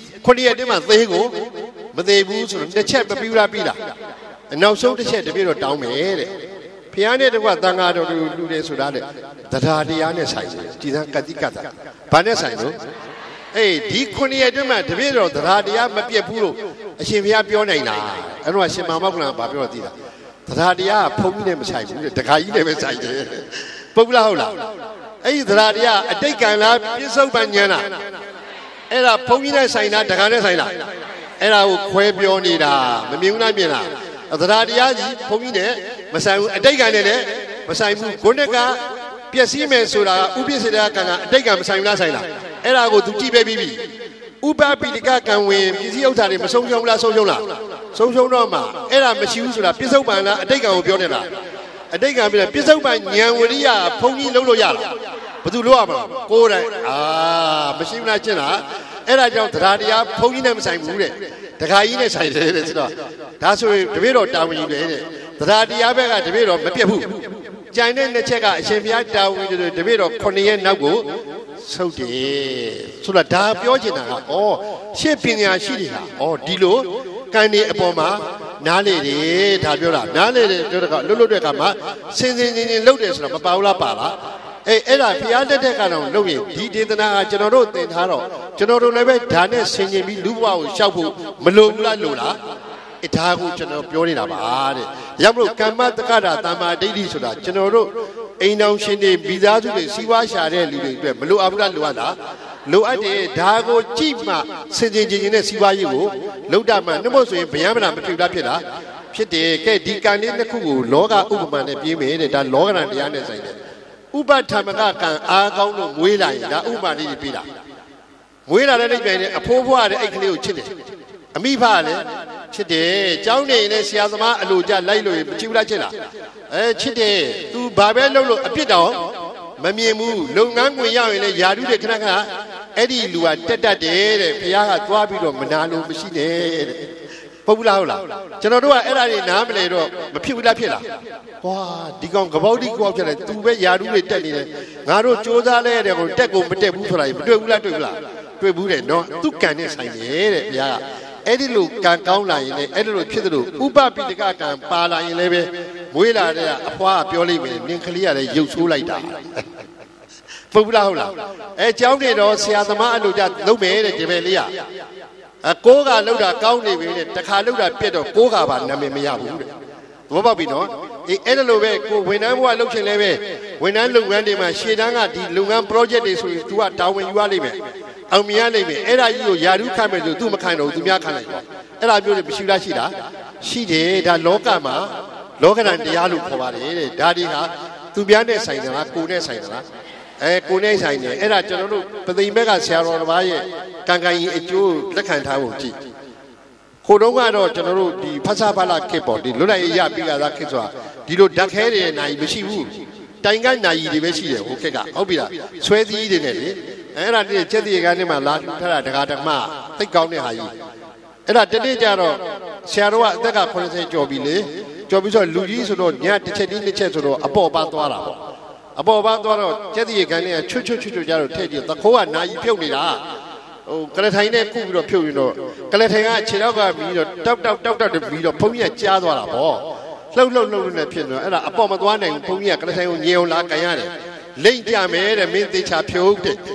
9ရက်အတွင်းမှာသေကိုမသိဘူးဆိုတော့တစ်ချက်မပြီးလားပြီးလားနောက်ဆုံးတစ်ချက်တပြည့်တော့တောင်းမယ်တဲ့ဘုရားနဲ့တကွတန်ဃာတော်တို့လူတယ်ဆိုတာလေတရားတရားနဲ့ဆိုင်တယ်ဒီသံကတိကတာဘာနဲ့ဆိုင်လို့ဒီ9ရက်အတွင်းမှာတပြည့်တော့တရားတရားမပြတ်ဘူးလို့အရှင်ဘုရားပြောနိုင်တာအဲ့တော့ရှင်မောက္ကလန်ကပြောသိတာတရားတရားကဘုန်းကြီးနဲ့မဆိုင်ဘူးတဲ့တခါကြီးနဲ့ပဲဆိုင်တယ်ပုဂ္ဂလားဟုတ်လားအဲ့ဒီတရားတရားအတိတ်ကံလားပြစ္ဆုတ်ပံဉာဏ်လားအဲ့ဒါဘုန်းကြီးနဲ့ဆိုင်လားတခါနဲ့ဆိုင်လားအဲ့ဒါကိုခွဲပြောနေတာမမြင်ဘူးလားမြင်လားတရားတရားကြီးဘုန်းကြီးနဲ့မဆိုင်ဘူးအတိတ်ကံနဲ့လည်းမဆိုင်ဘူးခုနှစ်ကပျက်စီးမယ်ဆိုတာဥပိ္ပစေတကံကအတိတ်ကံမဆိုင်ဘူးလားဆိုင်လားအဲ့ဒါကိုသူကြည့်ပဲပြီးပြီဥပပိတကကံဝင်ပစ္စည်းဥစ္စာတွေမဆုံးရှုံးလားဆုံးရှုံးလားဆုံးရှုံးတော့မှအဲ့ဒါမရှိဘူးဆိုတာပြစ္ဆုတ်ပံလားအတိတ်ကံကိုပြောနေတာအတိတ်ကံပြပြစ္ဆုတ်ပံဉာဏ်ဝရိယဘုန်းကြီးလုံးလို့ရလားဘယ်သူလို့ရမှာကိုယ်တိုင်မရှိဘူးလားကျင့်လားအဲ့ဒါကြောင့်တရားတရားဘုန်းကြီးနဲ့မဆိုင်ဘူးတဲ့တခါကြီးနဲ့ဆိုင်တယ်တဲ့ဆိုတော့ဒါဆိုရင်တပည့်တော်တာဝန်ယူတယ်တဲ့တရားတရားဘက်ကတပည့်တော်မပြတ်ဘူးကြိုင်တဲ့နှစ်ချက်ကအရှင်ဘုရားတာဝန်ယူတယ်တပည့်တော်9ရက်နောက်ကိုဆုတ်တယ်ဆိုတော့ဒါပြောချင်တာကရှေ့ပညာရှိတွေဟာဒီလိုကံနေအပေါ်မှာနားလေတယ်ဒါပြောတာနားလေတယ်ပြောတော့လွတ်တဲ့အခါမှာစင်စင်ချင်းချင်းလှုပ်တယ်ဆိုတော့မပါဘူးလားပါလားအဲ့ဒါဘုရားတက်တဲ့ကတော့လှုပ်ရင်ဒီဒေသနာကကျွန်တော်တို့သင်ထားတော့ကျွန်တော်တို့လည်းပဲဒါနဲ့ဆင်ခြင်ပြီးလူဘဝကိုရှောက်ဖို့မလိုဘူးလားလိုလားဒါကိုကျွန်တော်ပြောနေတာပါတဲ့ရမလို့ကမ္မတက္ကတာတမ္မာဒိဋ္ဌိဆိုတာကျွန်တော်တို့အိမ်တော်ရှင်တွေမိသားစုတွေစီးပွားရှာတဲ့လူတွေအတွက်မလိုအပ်ဘူးလားလိုအပ်လားလိုအပ်တယ်ဒါကိုကြည့်မှစင်ကြင်ချင်းနဲ့စီးပွားရေးကိုလောက်တာမှနှမို့ဆိုရင်ဗျံပနာမဖြစ်လားဖြစ်လားဖြစ်တယ်ကဲဒီကံလေးတစ်ခုကိုလောကဥပမာနဲ့ပြေးမယ်တဲ့ဒါလောကရန်တရားနဲ့ဆိုင်တယ်ဥပထမကကံအားကောင်းလို့မွေးလာရင်ဒါဥပမာလေးတွေပြီးတာမွေးလာတဲ့အိမ်ပြန်အဖိုးဖွားတဲ့အိတ်ကလေးကိုချစ်တယ်အမိဖလည်းချစ်တယ်ကျောင်းနေရင်ဆရာသမားအလိုကြလိုက်လို့မချစ်ဘူးလားချစ်လားချစ်တယ် तू ဘာပဲလုပ်လို့အပြစ်တော့မမြင်ဘူးလုပ်ငန်းခွင်ရောက်ရင်လည်းယာဓုတွေခဏခဏအဲ့ဒီလူကတက်တက်တယ်တဲ့ဘုရားကသွားပြီးတော့မနာလို့မရှိနဲ့တဲ့ပုတ်ဘူးလားဟုတ်လားကျွန်တော်တို့ကအဲ့ဒါတွေနားမလဲတော့မဖြစ်ဘူးလားဖြစ်လားဟွာဒီကောင်ကပောက်ဒီကောက်ဖြစ်တယ် तू ပဲယာဓုတွေတက်နေတယ်ငါတို့စ조사လဲတဲ့ကိုတက်ကိုမတက်ဘူးဆိုတာမတွေ့ဘူးလားတွေ့ဘူးလားတွေ့ဘူးတဲ့နော်သူကံနဲ့ဆိုင်တယ်တဲ့ဘုရားကအဲ့ဒီလိုကံကောင်းလာရင်လည်းအဲ့ဒီလိုဖြစ်သလိုဥပပိတကကံပါလာရင်လည်းပဲမွေးလာတဲ့အဖွားကပြောလိုက်မယ်နင်ကလေးကလည်းရုပ်ဆိုးလိုက်တာပုတ်ဘူးလားဟုတ်လားကျောင်းနေတော့ဆရာသမားအလိုကြလုံးမယ်တဲ့ဒီပဲလေးကကိုးကလောက်တာကောင်းနေပြီတဲ့တခါလောက်တာပြက်တော့ကိုးကပါနာမည်မရဘူးတဲ့သဘောပေါက်ပြီနော်အဲ့ဒါလိုပဲကိုဝန်ထမ်းဘဝလုပ်ချင်လဲပဲဝန်ထမ်းလုပ်ငန်းတွေမှာရှေ့တန်းကဒီလုပ်ငန်း project တွေဆိုရင် तू ကတာဝန်ယူရလိမ့်မယ်အောင်မြင်ရလိမ့်မယ်အဲ့ဒါကြီးကိုယာရုခံမယ်ဆို तू မခံတော့ဘူး तू များခံလိုက်တော့အဲ့ဒါမျိုးတွေမရှိလားရှိလားရှိတယ်ဒါလောကမှာလောကဓာတ်တရားလို့ခေါ်ပါတယ်တဲ့ဒါတွေကသူများနဲ့ဆိုင်သလားကိုယ်နဲ့ဆိုင်သလားကိုယ်နဲ့ဆိုင်တယ်အဲ့ဒါကျွန်တော်တို့ပသိမ်ဘက်ကဆရာတော်တစ်ပါးရဲ့ကံကံကြီးအကျိုးလက်ခံထားဖို့ကြည့်ခိုးတော့ကတော့ကျွန်တော်တို့ဒီဖဆဖလာခစ်ပေါ့ဒီလွတ်လပ်ရေးရပြီးလာခစ်ဆိုတာဒီလိုဓာတ်ခဲတွေနိုင်မရှိဘူးတိုင်ကနိုင်တွေပဲရှိတယ်ဟိုခက်ကဟုတ်ပြီလားဆွဲသီးတွေနဲ့လေအဲ့ဒါတည်းချက်တည်းကန်းထဲမှာလာထတာတကားတမသိကောင်းတဲ့ဟာကြီးအဲ့ဒါတနေ့ကျတော့ဆရာတော်ကအသက်က80ကျော်ပြီလေကျော်ပြီးဆိုလူကြီးဆိုတော့ညတစ်ချက်တစ်ချက်ဆိုတော့အပေါ်ပါသွားတာပေါ့အပေါ်ပါသွားတော့ချက်တည်းကန်းလေးချွတ်ကြတော့ထည့်ကြည့်သခိုးကနာကြီးပြုတ်နေတာဟိုကလထိုင်နဲ့ခုပြီးတော့ဖြုတ်ရင်တော့ကလထိုင်ကခြေတော့ကပြီးတော့တောက်ပြီးတော့ဘုန်းကြီးကကြားသွားတာပေါ့လှုပ်နဲ့ဖြစ်တော့အဲ့ဒါအပေါ်မသွားနိုင်ဘူးဘုန်းကြီးကကလထိုင်ကိုညင်အောင်လာကန်ရတယ်လိမ့်ကြမယ်တဲ့မင်းသေးချာဖြုတ်တဲ့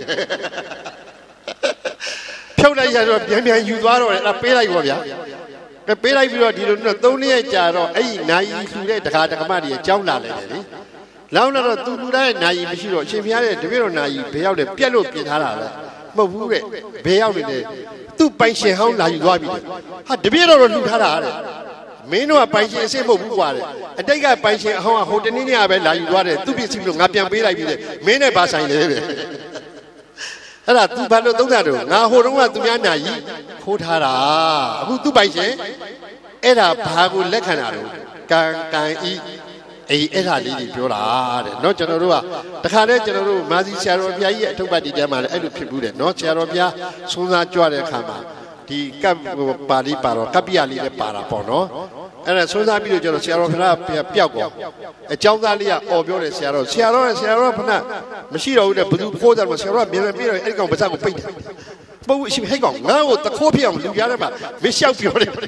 ဖြုတ်လိုက်ရတော့ပြန်ယူသွားတော့အဲ့ဒါပေးလိုက်ပေါ့ဗျာပေးလိုက်ပြီးတော့ဒီလို3ရက်ကြာတော့အဲ့ဒီနာယီလှူတဲ့တခါတခမတွေအကြောင်းလာလိုက်တယ်လေလောင်းတော့သူလှူတဲ့နာယီမရှိတော့အရှင်ဘုရားရဲ့တပည့်တော်နာယီဘယ်ရောက်လဲပြက်လို့ပြင်ထားတာလဲမဟုတ်ဘူးတဲ့ဘယ်ရောက်နေလဲသူ့ပိုင်ရှင်ဟောင်းလာယူသွားပြီဟာတပည့်တော်လှူထားတာတဲ့မင်းတို့ကပိုင်ရှင်အစ်စ်မဟုတ်ဘူးကွာတဲ့အတိတ်ကပိုင်ရှင်အဟောင်းကဟိုတနေ့နေ့ကပဲလာယူသွားတယ်သူ့ပစ္စည်းလို့ငါပြန်ပေးလိုက်ပြီတဲ့မင်းနဲ့ဘာဆိုင်လဲတဲ့အဲ့ဒါ तू ဘာလို့သုံးတာတော့ငါဟိုတုန်းကသူများနာယီခိုးထားတာအခုသူ့ပိုင်ရှင်အဲ့ဒါဘာကိုလက်ခံတာတော့ကံဤအဲ့ဒါလေးကြီးပြောတာတဲ့เนาะကျွန်တော်တို့ကတခါတည်းကျွန်တော်တို့မာစီဆရာတော်ဘုရားကြီးရဲ့အထုပ်ပတ်ဒီတဲမှာလည်းအဲ့လိုဖြစ်ဘူးတဲ့เนาะဆရာတော်ဘုရားသုံးစားကြွတဲ့အခါမှာဒီကပ်ပါဠိပါတော့ကပ္ပိယလေးနဲ့ပါတာပေါ့เนาะအဲ့ဒါသုံးစားပြီးတော့ကျွန်တော်ဆရာတော်ဘုရားပျောက်သွားအเจ้าသားလေးကအော်ပြောတယ်ဆရာတော်ဖဏမရှိတော့ဘူးတဲ့ဘသူခိုးတယ်မှာဆရာတော်ကမြန်ပြီးတော့အဲ့ကောင်ပါးစပ်ကိုပိတ်တယ်ပုတ်ရှိဟဲ့ကောင်ငါ့ကိုတခိုးဖြစ်အောင်လူကြားထဲမှာမလျှောက်ပြောတယ်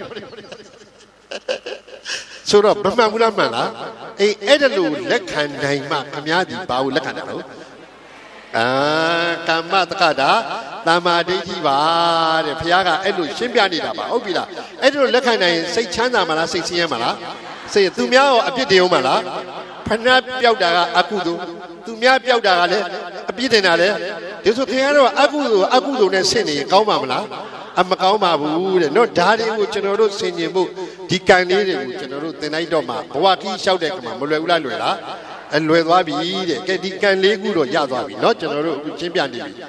ဆိုတော့မမှန်ဘူးလားမှန်လားအဲ့ဒါလို့လက်ခံနိုင်မှခမားဒီဘာကိုလက်ခံတယ်လို့ကမ္မတက္ကတာသမ္မာဒိဋ္ဌိပါတဲ့ဘုရားကအဲ့လိုရှင်းပြနေတာပါဟုတ်ပြီလားအဲ့ဒါလို့လက်ခံနိုင်စိတ်ချမ်းသာမလားစိတ်ဆင်းရဲမလားစိတ်သူများရောအပြစ်တင်အောင်မလားဖဏပျောက်တာကအကုသိုလ်သူများပျောက်တာကလည်းအပြစ်တင်တာလေဒီဆိုခင်ဗျားတို့အကုသိုလ်နဲ့ဆင်နေရင်ကောင်းပါမလားမကောင်းပါဘူးတဲ့နော်ဓာတ်တွေကိုကျွန်တော်တို့ဆင်ခြင်ဖို့ဒီကံလေးတွေကိုကျွန်တော်တို့သင်လိုက်တော့မှဘဝကြီးလျှောက်တဲ့ကမှာမလွယ်ဘူးလားလွယ်လားလွယ်သွားပြီတဲ့ကဲဒီကံလေးခုတော့ရသွားပြီနော်ကျွန်တော်တို့အခုချင်းပြနေပြီ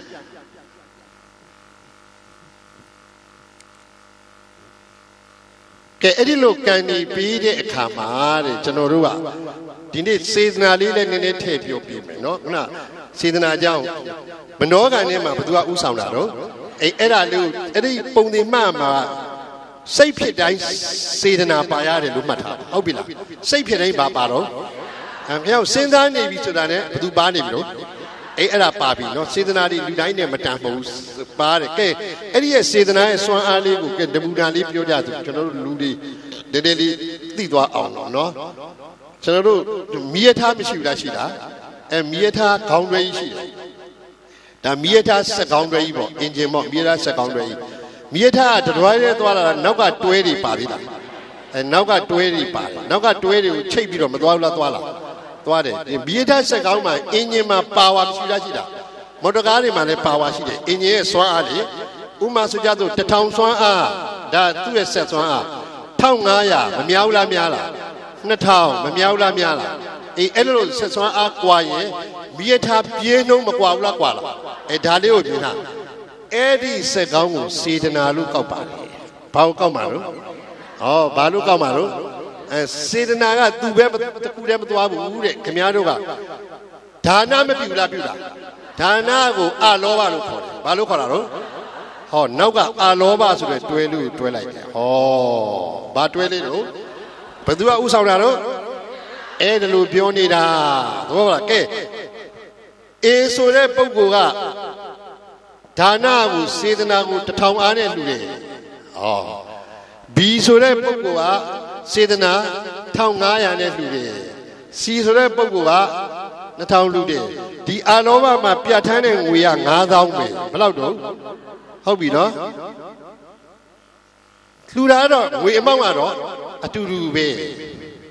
ကဲအဲ့ဒီလိုကံနေပြီးတဲ့အခါမှာတဲ့ကျွန်တော်တို့ကဒီနေ့စေတနာလေးလည်းနည်းနည်းထည့်ပြောပြမယ်နော်ခုနစေတနာအကြောင်းမနောကံထဲမှာဘယ်သူကဥဆောင်တာတော့အဲ့ဒါလို့အဲ့ဒီပုံသင်မှမှာစိတ်ဖြစ်တိုင်းစေတနာပါရတယ်လို့မှတ်ထားဟုတ်ပြီလားစိတ်ဖြစ်တိုင်းဘာပါတော့ခင်ဗျားစဉ်းစားနေပြီဆိုတာနဲ့ဘယ်သူပါနေပြီလို့အဲ့ဒါပါပြီနော်စေတနာတွေလူတိုင်းနဲ့မတန်မဟုတ်ပါတယ်ကဲအဲ့ဒီရဲ့စေတနာရဲ့စွမ်းအားလေးကိုကဲတပူတာလေးပြောကြသူကျွန်တော်တို့လူတွေတည်းလေးသိသွားအောင်နော်ကျွန်တော်တို့မီးရထားမရှိဘူးလားရှိတာမီးရထားခေါင်းတွဲကြီးရှိတယ်ဒါမီးရထားစက်ကောင်းတွဲကြီးပေါ့အင်ဂျင်ပေါ့မီးရထားစက်ကောင်းတွဲကြီးမီးရထားကတရွာရဲသွားလာတာနောက်ကတွဲတွေပါသေးလားနောက်ကတွဲတွေပါတယ်နောက်ကတွဲတွေကိုချိတ်ပြီးတော့မသွားဘူးလားသွားတယ်မီးရထားစက်ကောင်းမှာအင်ဂျင်မှာပါဝါမရှိလားရှိတာမော်တော်ကားတွေမှာလည်းပါဝါရှိတယ်အင်ဂျင်ရဲ့စွမ်းအားလေဥမာဆိုကြတော့1000စွမ်းအားဒါသူ့ရဲ့စက်စွမ်းအား1500မမြောက်လားများလား2000မမြောက်လားများလားအဲ့လိုဆက်စွမ်းအားကွာရင်မီးရထားပြင်းနှုံးမကွာဘူးလားကွာလားဒါလေးကိုမြင်တာအဲ့ဒီစက်ကောင်းကိုစေတနာလို့ကောက်ပါတယ်ဘာကိုကောက်မှာလို့ဘာလို့ကောက်မှာလို့စေတနာကသူပဲတခုတည်းမသွားဘူးတဲ့ခင်ဗျားတို့ကဒါနမပြုလားပြုလားဒါနကိုအလောဘလို့ခေါ်တယ်ဘာလို့ခေါ်တာလို့နောက်ကအာလောဘဆိုတဲ့တွဲလို့တွဲလိုက်တယ်ဘာတွဲလေးလို့ဘယ်သူကဥဆောင်တာလို့အဲ့ဒါလို့ပြောနေတာသဘောလားကဲဆိုတဲ့ပုဂ္ဂိုလ်ကဒါနကိုစေတနာကို1000အားနဲ့လှူတယ်ဘီဆိုတဲ့ပုဂ္ဂိုလ်ကစေတနာ1500နဲ့လှူတယ်စီဆိုတဲ့ပုဂ္ဂိုလ်က2000လှူတယ်ဒီအာလောဘမှာပြတ်ထန်းတဲ့ငွေက9000ပဲဘယ်လောက်တော့ဟုတ်ပြီနော်လှူတာတော့ငွေအမောက်ကတော့အတူတူပဲ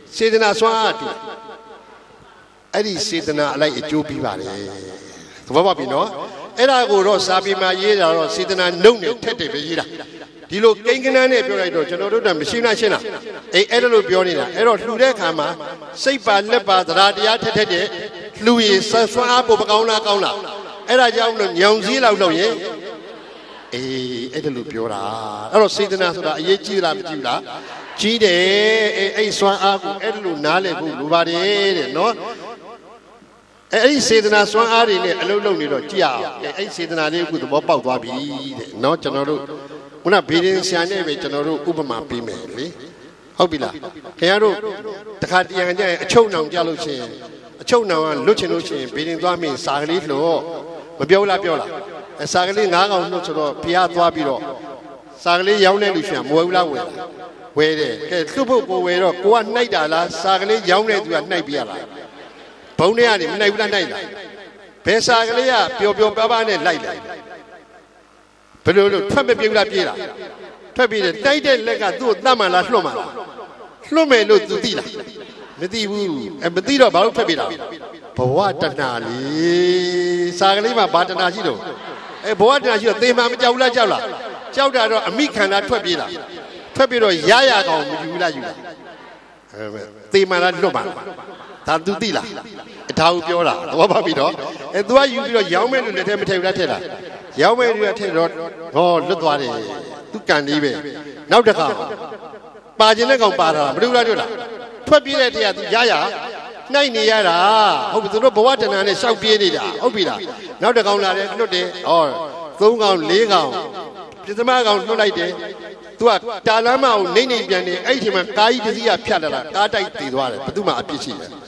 စေတနာစွမ်းအားတူအဲ့ဒီစေတနာအလိုက်အကျိုးပြီးပါတယ်သဘောပေါက်ပြီနော်အဲ့ဒါကိုတော့စာပေမှာရေးတာတော့စေတနာနှုတ်နဲ့ထက်တယ်ပဲရေးတာဒီလိုကိန်းကနန်းနဲ့ပြောလိုက်တော့ကျွန်တော်တို့ကမရှိနာရှင်းလားအဲ့ဒါလို့ပြောနေတာအဲ့တော့လှူတဲ့အခါမှာစိတ်ပါလက်ပါသဒ္ဓါတရားထက်တဲ့လှူရင်စွမ်းအားပိုမကောင်းလားကောင်းလားအဲ့ဒါကြောင့်လို့ညောင်စည်းလောက်လုပ်ရင်အဲ့ဒါလို့ပြောတာအဲ့တော့စေတနာဆိုတာအရေးကြီးလားမကြီးလားကြီးတယ်အဲ့စွမ်းအားကိုအဲ့ဒါလို့နားလည်ဖို့လိုပါတယ်တဲ့နော်အဲ့ဒီစေတနာစွမ်းအားတွေနဲ့အလုပ်လုပ်နေတော့ကြည့်အောင်အဲ့ဒီစေတနာလေးကိုသဘောပေါက်သွားပြီတဲ့နော်ကျွန်တော်တို့ခုနဗေဒင်ဆရာနဲ့ပဲကျွန်တော်တို့ဥပမာပေးမယ်လေဟုတ်ပြီလားခင်ဗျားတို့တခါတရံကြရင်အချုပ်နှောင်ကြလို့ရှိရင်အချုပ်နှောင်ကလွတ်ချင်လို့ရှိရင်ဗေဒင်သွားမင်းစာကလေးလို့မပြောလားပြောလားစာကလေး9កောင်လွတ်ဆိုတော့ဖះသွားပြီးတော့စာကလေးရောင်းတဲ့လူရှင်မဝယ်ဘူးလားဝယ်တယ်ကဲလွတ်ဖို့ကိုဝယ်တော့ကိုကနှိုက်တာလားစာကလေးရောင်းတဲ့သူကနှိုက်ပြရလားဘုံထဲကနေမနှိုက်ဘူးလားနှိုက်လားဘယ်စာကလေးကပျော်ပျော်ပါးပါးနဲ့လိုက်လာဘယ်လိုလို့ထွက်မပြေဘူးလားပြေးတာထွက်ပြေးတယ်တိုက်တဲ့လက်ကသူ့ကိုတတ်မှန်လားလွှတ်မှန်လားလွှတ်မယ်လို့သူသိလားမသိဘူးမသိတော့ဘာလို့ထွက်ပြေးတာဘဝတဏှာလေစာကလေးမှာဘာတဏှာရှိတော့ဘဝတဏှာရှိတော့သေမှမကြောက်လားကြောက်လားကြောက်တာတော့အမိခန္ဓာထွက်ပြေးတာထွက်ပြေးတော့ရရကောင်မယူလားယူလားသေမှလားလွတ်မှန်ဒါသူသိလားဒါကိုပြောတာသဘောပေါက်ပြီတော့သူကယူပြီးတော့ရောင်းမဲ့လူလက်ထဲမထည့်ဘူးလားထည့်လားရောင်းမဲ့လူကထည့်တော့ဟောလွတ်သွားတယ်သူကန်လေးပဲနောက်တစ်ခါပါခြင်းတဲ့ကောင်ပါတာမလို့လားတို့လားထွက်ပြေးတဲ့တရားသူရရနှိုက်နေရတာဟုတ်ပြီသူတို့ဘဝတဏ္ဍာနဲ့ရှောက်ပြေးနေတာဟုတ်ပြီလားနောက်တစ်ကောင်လာတယ်လွတ်တယ်ဟော3ကောင်4ကောင်ပြသမကောင်လွတ်လိုက်တယ်သူကတာလမ်းမကိုနေပြန်နေအဲ့ဒီချိန်မှာကားကြီးတစ်စီးကဖြတ်လာတာကားတိုက်တည်သွားတယ်ဘယ်သူမှအပြစ်ရှိတယ်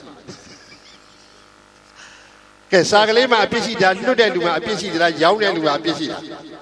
ကဲစာကလေးမှာအပြစ်ရှိတာလွတ်တဲ့လူမှာအပြစ်ရှိတာရောင်းတဲ့လူမှာအပြစ်ရှိတာ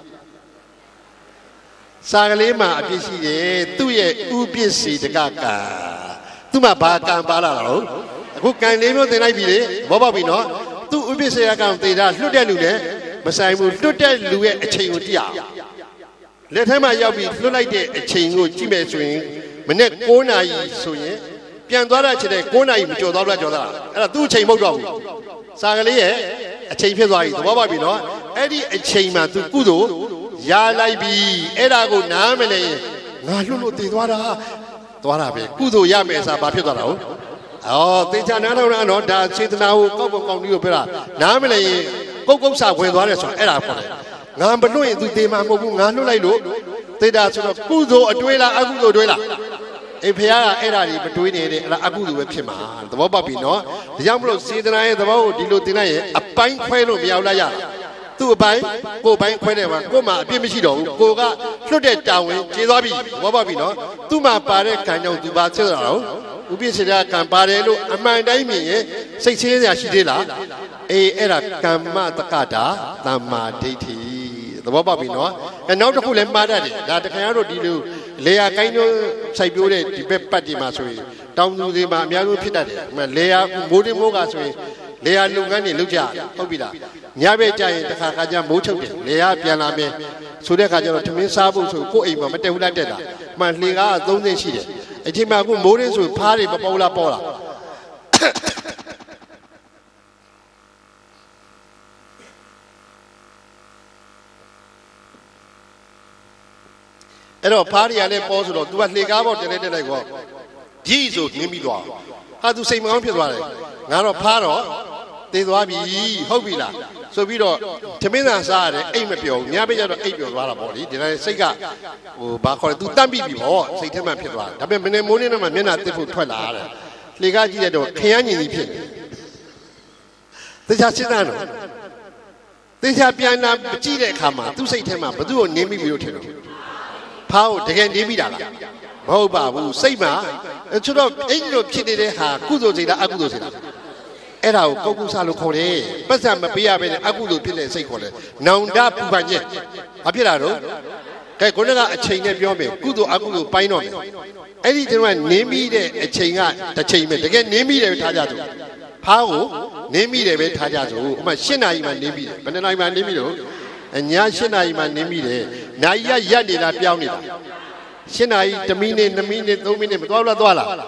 စာကလေးမှာအပြစ်ရှိတယ်သူ့ရဲ့ဥပစ္စေတကကံသူ့မှာဘာကံပါလာတာလို့အခုကံလေးမျိုးသင်လိုက်ပြီလေဘောပေါက်ပြီနော်သူ့ဥပစ္စေတကံသေတာလွတ်တဲ့လူနဲ့မဆိုင်ဘူးလွတ်တဲ့လူရဲ့အချိန်ကိုကြည့်အောင်လက်ထဲမှာရောက်ပြီးလွတ်လိုက်တဲ့အချိန်ကိုကြည့်မယ်ဆိုရင်မနေ့9နာရီဆိုရင်ပြန်သွားတာချင်တဲ့9နာရီမကျော်သွားဘူးလားကျော်သွားအဲ့ဒါသူ့အချိန်မဟုတ်တော့ဘူးစာကလေးရဲ့အချိန်ဖြစ်သွားပြီသဘောပေါက်ပြီနော်အဲ့ဒီအချိန်မှာသူကုသိုလ်ရလိုက်ပြီအဲ့ဒါကိုနားမလဲငါလွတ်လို့တည်သွားတာပဲကုသိုလ်ရမယ်ဆိုတာဘာဖြစ်သွားတာဟုတ်သေချာနားထောင်တာနော်ဒါစေတနာကိုကောက်ပေါက်ကောက်ပြီးတော့ပြောတာနားမလဲရင်ကုတ်စာဝင်သွားတယ်ဆိုတာအဲ့ဒါပေါ့လေငါမလွတ်ရင်သူတေမှာမဟုတ်ဘူးငါလွတ်လိုက်လို့သေတာဆိုတော့ကုသိုလ်အတွေးလားအကုသိုလ်တွေးလားဖះကအဲ့ဒါတွေမတွေးနေတယ်အဲ့ဒါအကုသိုလ်ပဲဖြစ်မှာသဘောပေါက်ပြီနော်ဒါကြောင့်မလို့စေတနာရဲ့သဘောကိုဒီလိုသင်လိုက်ရင်အပိုင်းခွဲလို့မရောက်လားရသူ့အပိုင်းကိုယ်ပိုင်းခွဲတယ်မှာကိုယ်မှာအပြစ်မရှိတော့ဘူးကိုကလွတ်တဲ့တာဝန်ကျေသွားပြီသဘောပေါက်ပြီနော်သူ့မှာပါတဲ့ကံကြောင့်သူပါဆက်တာတော့ဥပိ္ပစေတကံပါတယ်လို့အမှန်တိုင်းမြင်ရင်စိတ်ချင်းစရာရှိသေးလားအဲ့ဒါကမ္မတက္ကတာသမ္မာဒိဋ္ဌိသဘောပေါက်ပြီနော်နောက်တစ်ခုလည်းမှားတတ်တယ်ဒါတခင်တို့ဒီလိုလေယာကိုင်းတို့စိုက်ပျိုးတဲ့ဒီဘက်ပတ်ဒီမှာဆိုရင်တောင်သူတွေမှာအများဆုံးဖြစ်တတ်တယ်လေယာမိုးတင်းမိုးကဆိုရင်လေယာလုပ်ငန်းတွေလုပ်ကြဟုတ်ပြီလားညဘက်ကျရင်တစ်ခါခါကျမိုးချုပ်တယ်လေယာပြန်လာမယ်ဆိုတဲ့ခါကျတော့ထမင်းစားဖို့ဆိုကိုယ့်အိမ်မှာမတက်ဘူးလားတက်တာမှလှေကား30ရှိတယ်အချိန်မှာအခုမိုးတင်းဆိုဖားတွေမပေါ်လားပေါ်လားအဲ့တော့ဖားရီရလည်းပေါ်ဆိုတော့ तू ကလှေကားပေါ်တက်လိုက်ကောကြီးဆိုနင်းပြီးသွားဟာ तू စိတ်မကောင်းဖြစ်သွားတယ်ငါတော့ဖားတော့သေသွားပြီဟုတ်ပြီလားဆိုပြီးတော့ထမင်းသာစားရတယ်အိတ်မပြောဘူးညဘက်ကျတော့အိတ်ပြောသွားတာပေါ့လေဒီတိုင်းစိတ်ကဘာခေါ်လဲ तू တတ်ပြီးပြီပေါ့စိတ်ထဲမှာဖြစ်သွားတယ်ဒါပေမဲ့မနေ့မိုးနေ့တော့မှမျက်နှာတစ်ဖို့ထွက်လာတယ်လှေကားကြည့်တဲ့တော့ခရမ်းညင်ကြီးဖြစ်တယ်သေချာစဉ်းစားတော့သေချာပြန်လာကြည့်တဲ့အခါမှာသူ့စိတ်ထဲမှာဘသူ့ကိုနင်းပြီးလို့ထင်တော့ဖားကိုတကယ်နေမိတာလားမဟုတ်ပါဘူးစိတ်မှာဆိုတော့အဲ့ဒီလိုဖြစ်နေတဲ့ဟာကုသိုလ်စိတ်လားအကုသိုလ်စိတ်လားအဲ့ဒါကိုကုက္ကုဆလို့ခေါ်တယ်ပတ်စံမပေးရဘဲနဲ့အကုသိုလ်ဖြစ်တဲ့စိတ်ခေါ်တယ်နောင်တပူပန်ချက်ဘာဖြစ်တာတော့ကဲခုနကအချိန်နဲ့ပြောမယ်ကုသိုလ်အကုသိုလ်ပိုင်းတော့မယ်အဲ့ဒီကျွန်တော်ကနင်းမိတဲ့အချိန်ကတစ်ချိန်ပဲတကယ်နင်းမိတယ်ထားကြသူဖားကိုနင်းမိတယ်ပဲထားကြသူအမှ8နာရီမှနင်းမိတယ်ဘယ်နှနာရီမှနင်းမိလို့ည8နာရီမှနင်းမိတယ်နိုင်ရက်နေတာပြောင်းနေတာ8နာရီ1မိနစ်2မိနစ်3မိနစ်မသွားဘူးလားသွားလား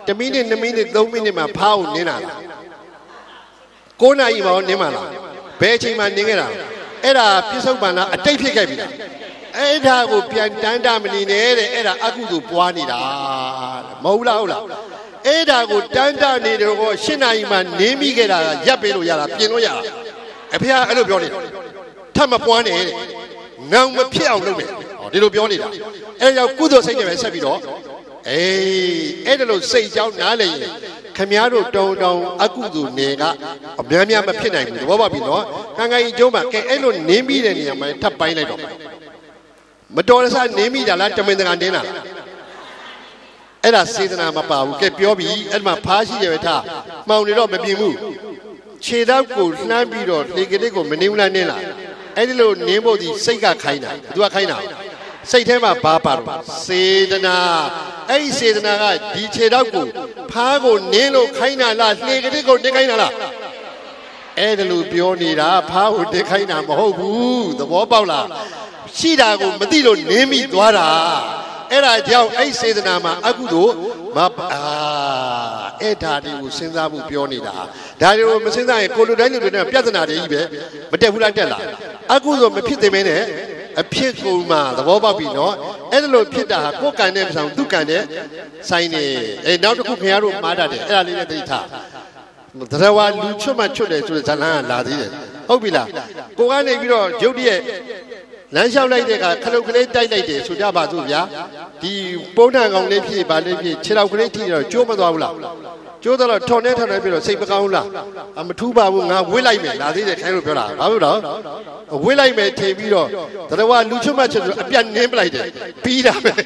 1 မိနစ်2မိနစ်3မိနစ်မှာဖားကိုနင်းလာလား9 နာရီမှာနင်းမလားဘယ်အချိန်မှာနင်းခဲ့တာအဲ့ဒါပြစ္ဆုတ်ပန်လားအတိတ်ဖြစ်ခဲ့ပြီလားအဲ့ဒါကိုပြန်တန်းတမနေနဲ့တဲ့အဲ့ဒါအကုသို့ပွားနေတာမဟုတ်လားဟုတ်လားအဲ့ဒါကိုတန်းတနေတယ်ကော8 နာရီမှာနင်းမိခဲ့တာရပ်ပေးလို့ရတာပြင်လို့ရတာအဖေကအဲ့လိုပြောနေတာထပ်မပွားနဲ့တဲ့နောင်မဖြစ်အောင်လုပ်မယ်ဒီလိုပြောနေတာအဲ့ကြောင့်ကုသိုလ်စိတ်နဲ့ပဲဆက်ပြီးတော့အဲ့ဒါလို့စိတ်ကြောင်းနားလည်ရင်ခမည်းတော်တောင်းအကုသိုလ်နယ်ကအများများမဖြစ်နိုင်ဘူးသဘောပေါက်ပြီနော်ကံကံကြီးကျုံးမှာကဲအဲ့လိုနင်းပြီးတဲ့နေရာမှာထပ်ပိုင်းလိုက်တော့မတော်တဆနင်းမိတာလားတမင်တကာနင်းတာလားအဲ့ဒါစေတနာမပါဘူးကဲပြောပြီအဲ့မှာဖားရှိတယ်ပဲထားမှောင်နေတော့မပြင်ဘူးခြေထောက်ကိုလှမ်းပြီးတော့လေကလေးကိုမနင်းဘူးလားနင်းလားအဲ့ဒီလိုနင်းဖို့ဒီစိတ်ကခိုင်းတာသူကခိုင်းတာစိတ်ထဲမှာဘာပါတော့စေတနာအဲ့ဒီစေတနာကဒီခြေထောက်ကိုဖားကိုနင်းလို့ခိုင်းတာလားလေကလေးကိုနင်းခိုင်းတာလားအဲ့ဒါလိုပြောနေတာဖားကိုတင်ခိုင်းတာမဟုတ်ဘူးသဘောပေါက်လားရှိတာကိုမသိလို့နင်းမိသွားတာအဲ့ဒါကြောင့်အဲ့စေတနာမှာအကုသို့မအဲ့ဒါတွေကိုစဉ်းစားဖို့ပြောနေတာဒါတွေကိုမစဉ်းစားရင်ကိုလိုတိုင်းလူတွေနဲ့ပြဿနာတွေကြီးပဲမတက်ဘူးလားတက်လာအကုသို့မဖြစ်သေးမင်းနဲ့အဖြစ်ကိုမှသဘောပေါက်ပြီနော်အဲ့ဒါလိုဖြစ်တာဟာကိုယ်ကံနဲ့မဆောင်သူကံနဲ့ဆိုင်နေနောက်တစ်ခုခင်ဗျားတို့မှားတတ်တယ်အဲ့ဒါလေးနဲ့သိထားသရဝါလူချွတ်မှချွတ်တယ်ဆိုတဲ့ဇလန်းကလာသေးတယ်ဟုတ်ပြီလားကိုကနေပြီးတော့ရုပ်တရက်လမ်းလျှောက်လိုက်တဲ့ကခလုတ်ကလေးတိုက်လိုက်တယ်ဆိုကြပါစို့ဗျာဒီပုံးထန်ကောင်လေးဖြစ်ပါလေးဖြစ်ခြေထောက်ကလေးထိတော့ကျိုးမသွားဘူးလားကျိုးတော့ထော်နေပြီးတော့စိတ်မကောင်းဘူးလားမထူးပါဘူးငါဝှေ့လိုက်မယ်လာသေးတယ်ခိုင်းလို့ပြောတာဘာလို့တော့ဝှေ့လိုက်မယ်ထင်ပြီးတော့တရဝလူချွတ်မှချွတ်အပြတ်နင်းပလိုက်တယ်ပြီးတာပဲ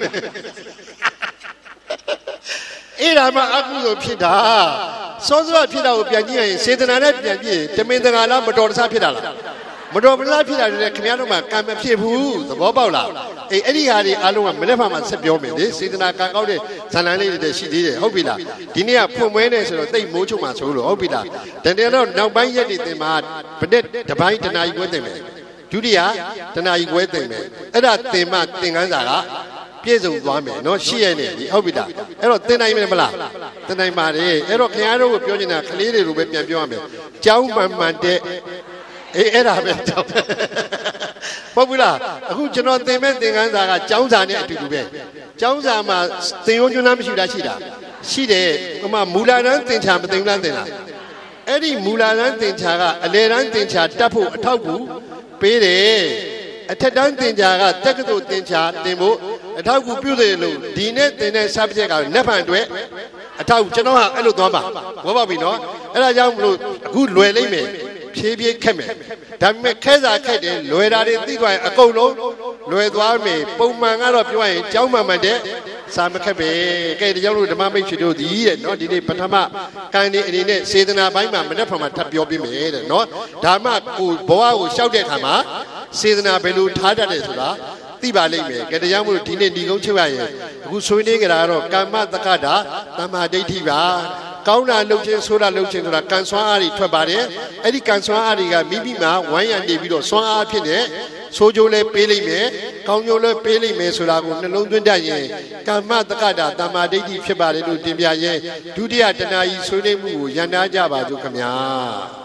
အဲ့ဒါမှအကုသို့ဖြစ်တာစောစောဖြစ်တာကိုပြန်ကြည့်ရင်စေတနာနဲ့ပြန်ကြည့်တမင်တကာလားမတော်တဆဖြစ်တာလားမတော်မလားဖြစ်တာတွေခင်ဗျားတို့မှကံမဖြစ်ဘူးသဘောပေါက်လားအဲ့ဒီဟာတွေအားလုံးကမနေ့မှဆက်ပြောမယ်လေစေတနာကံကောက်တဲ့ဇာလန်လေးတွေရှိသေးတယ်ဟုတ်ပြီလားဒီနေ့ကဖွင့်ပွဲနေဆိုတော့တိတ်မိုးချုံမှဆိုလို့ဟုတ်ပြီလားတကယ်တော့နောက်ပိုင်းရက်တွေတင်မှာဗတဲ့တပိုင်းတနာကြီးခွဲတင်မယ်ဒုတိယတနာကြီးခွဲတင်မယ်အဲ့ဒါတင်မှသင်ခန်းစာကပြည့်စုံသွားမယ်နော်ရှိရနေပြီဟုတ်ပြီလားအဲ့တော့သင်နိုင်မယ်မလားသင်နိုင်ပါတယ်အဲ့တော့ခင်ဗျားတို့ကိုပြောနေတာကလေးတွေကိုပဲပြန်ပြောရမယ်ကျောင်းမှန်တဲ့အဲ့ဒါပဲကြောက်ဟုတ်ပြီလားအခုကျွန်တော်သင်မဲ့သင်ခန်းစာကကျောင်းစာနဲ့အတူတူပဲကျောင်းစာမှာသင်ရိုးကျွန်းလားမရှိတာရှိတာရှိတယ်ဟိုမှာမူလာတန်းသင်ချာမသင်ဘူးလားသင်လားအဲ့ဒီမူလာတန်းသင်ချာကအလယ်တန်းသင်ချာတတ်ဖို့အထောက်ကူပေးတယ်အထက်တန်းသင်ချာကတက္ကသိုလ်သင်ချာသင်ဖို့အထောက်ကူပြုတယ်လို့ဒီနဲ့သင်တဲ့ subject ကလက်ဖန်အတွက်အထောက်ကျွန်တော်ကအဲ့လိုသွားပါဘောပါပြီနော်အဲ့ဒါကြောင့်မလို့အခုလွယ်လိမ့်မယ်ဖြည်းဖြည်းခက်မယ်ဒါပေမဲ့ခဲစားခက်တယ်လွယ်တာတွေသိသွားရင်အကုန်လုံးလွယ်သွားမယ်ပုံမှန်ကတော့ပြောရင်ကျောင်းမှန်တဲ့စာမခက်ပဲကဲဒီကြောင့်လို့ဓမ္မမိတ်ဆွေတို့ဒီတဲ့နော်ဒီနေ့ပထမကံဒီအနေနဲ့စေတနာပိုင်းမှာမနေ့ဖက်မှာထပ်ပြောပြမယ်တဲ့နော်ဒါမှကိုဘဝကိုရှောက်တဲ့အခါမှာစေတနာဘယ်လိုထားတတ်တယ်ဆိုတာသိပါလိမ့်မယ်ကဲတရားမို့လို့ဒီနေ့ဒီကုန်းချုပ်ရရင်အခုဆွေးနွေးကြတာကတော့ကမ္မတက္ကတာတမ္မာဒိဋ္ဌိပါကောင်းတာလုပ်ခြင်းဆိုးတာလုပ်ခြင်းဆိုတာကံစွမ်းအားတွေထွက်ပါတယ်အဲ့ဒီကံစွမ်းအားတွေကမိမိမှာဝိုင်းရံနေပြီးတော့စွမ်းအားဖြစ်နေဆိုးကျိုးလည်းပေးလိမ့်မယ်ကောင်းကျိုးလည်းပေးလိမ့်မယ်ဆိုတာကိုနှလုံးသွင်းတတ်ရင်ကမ္မတက္ကတာတမ္မာဒိဋ္ဌိဖြစ်ပါတယ်လို့တင်ပြရင်ဒုတိယတဏှာကြီးဆွေးနွေးမှုကိုရန်နာကြပါစို့ခင်ဗျာ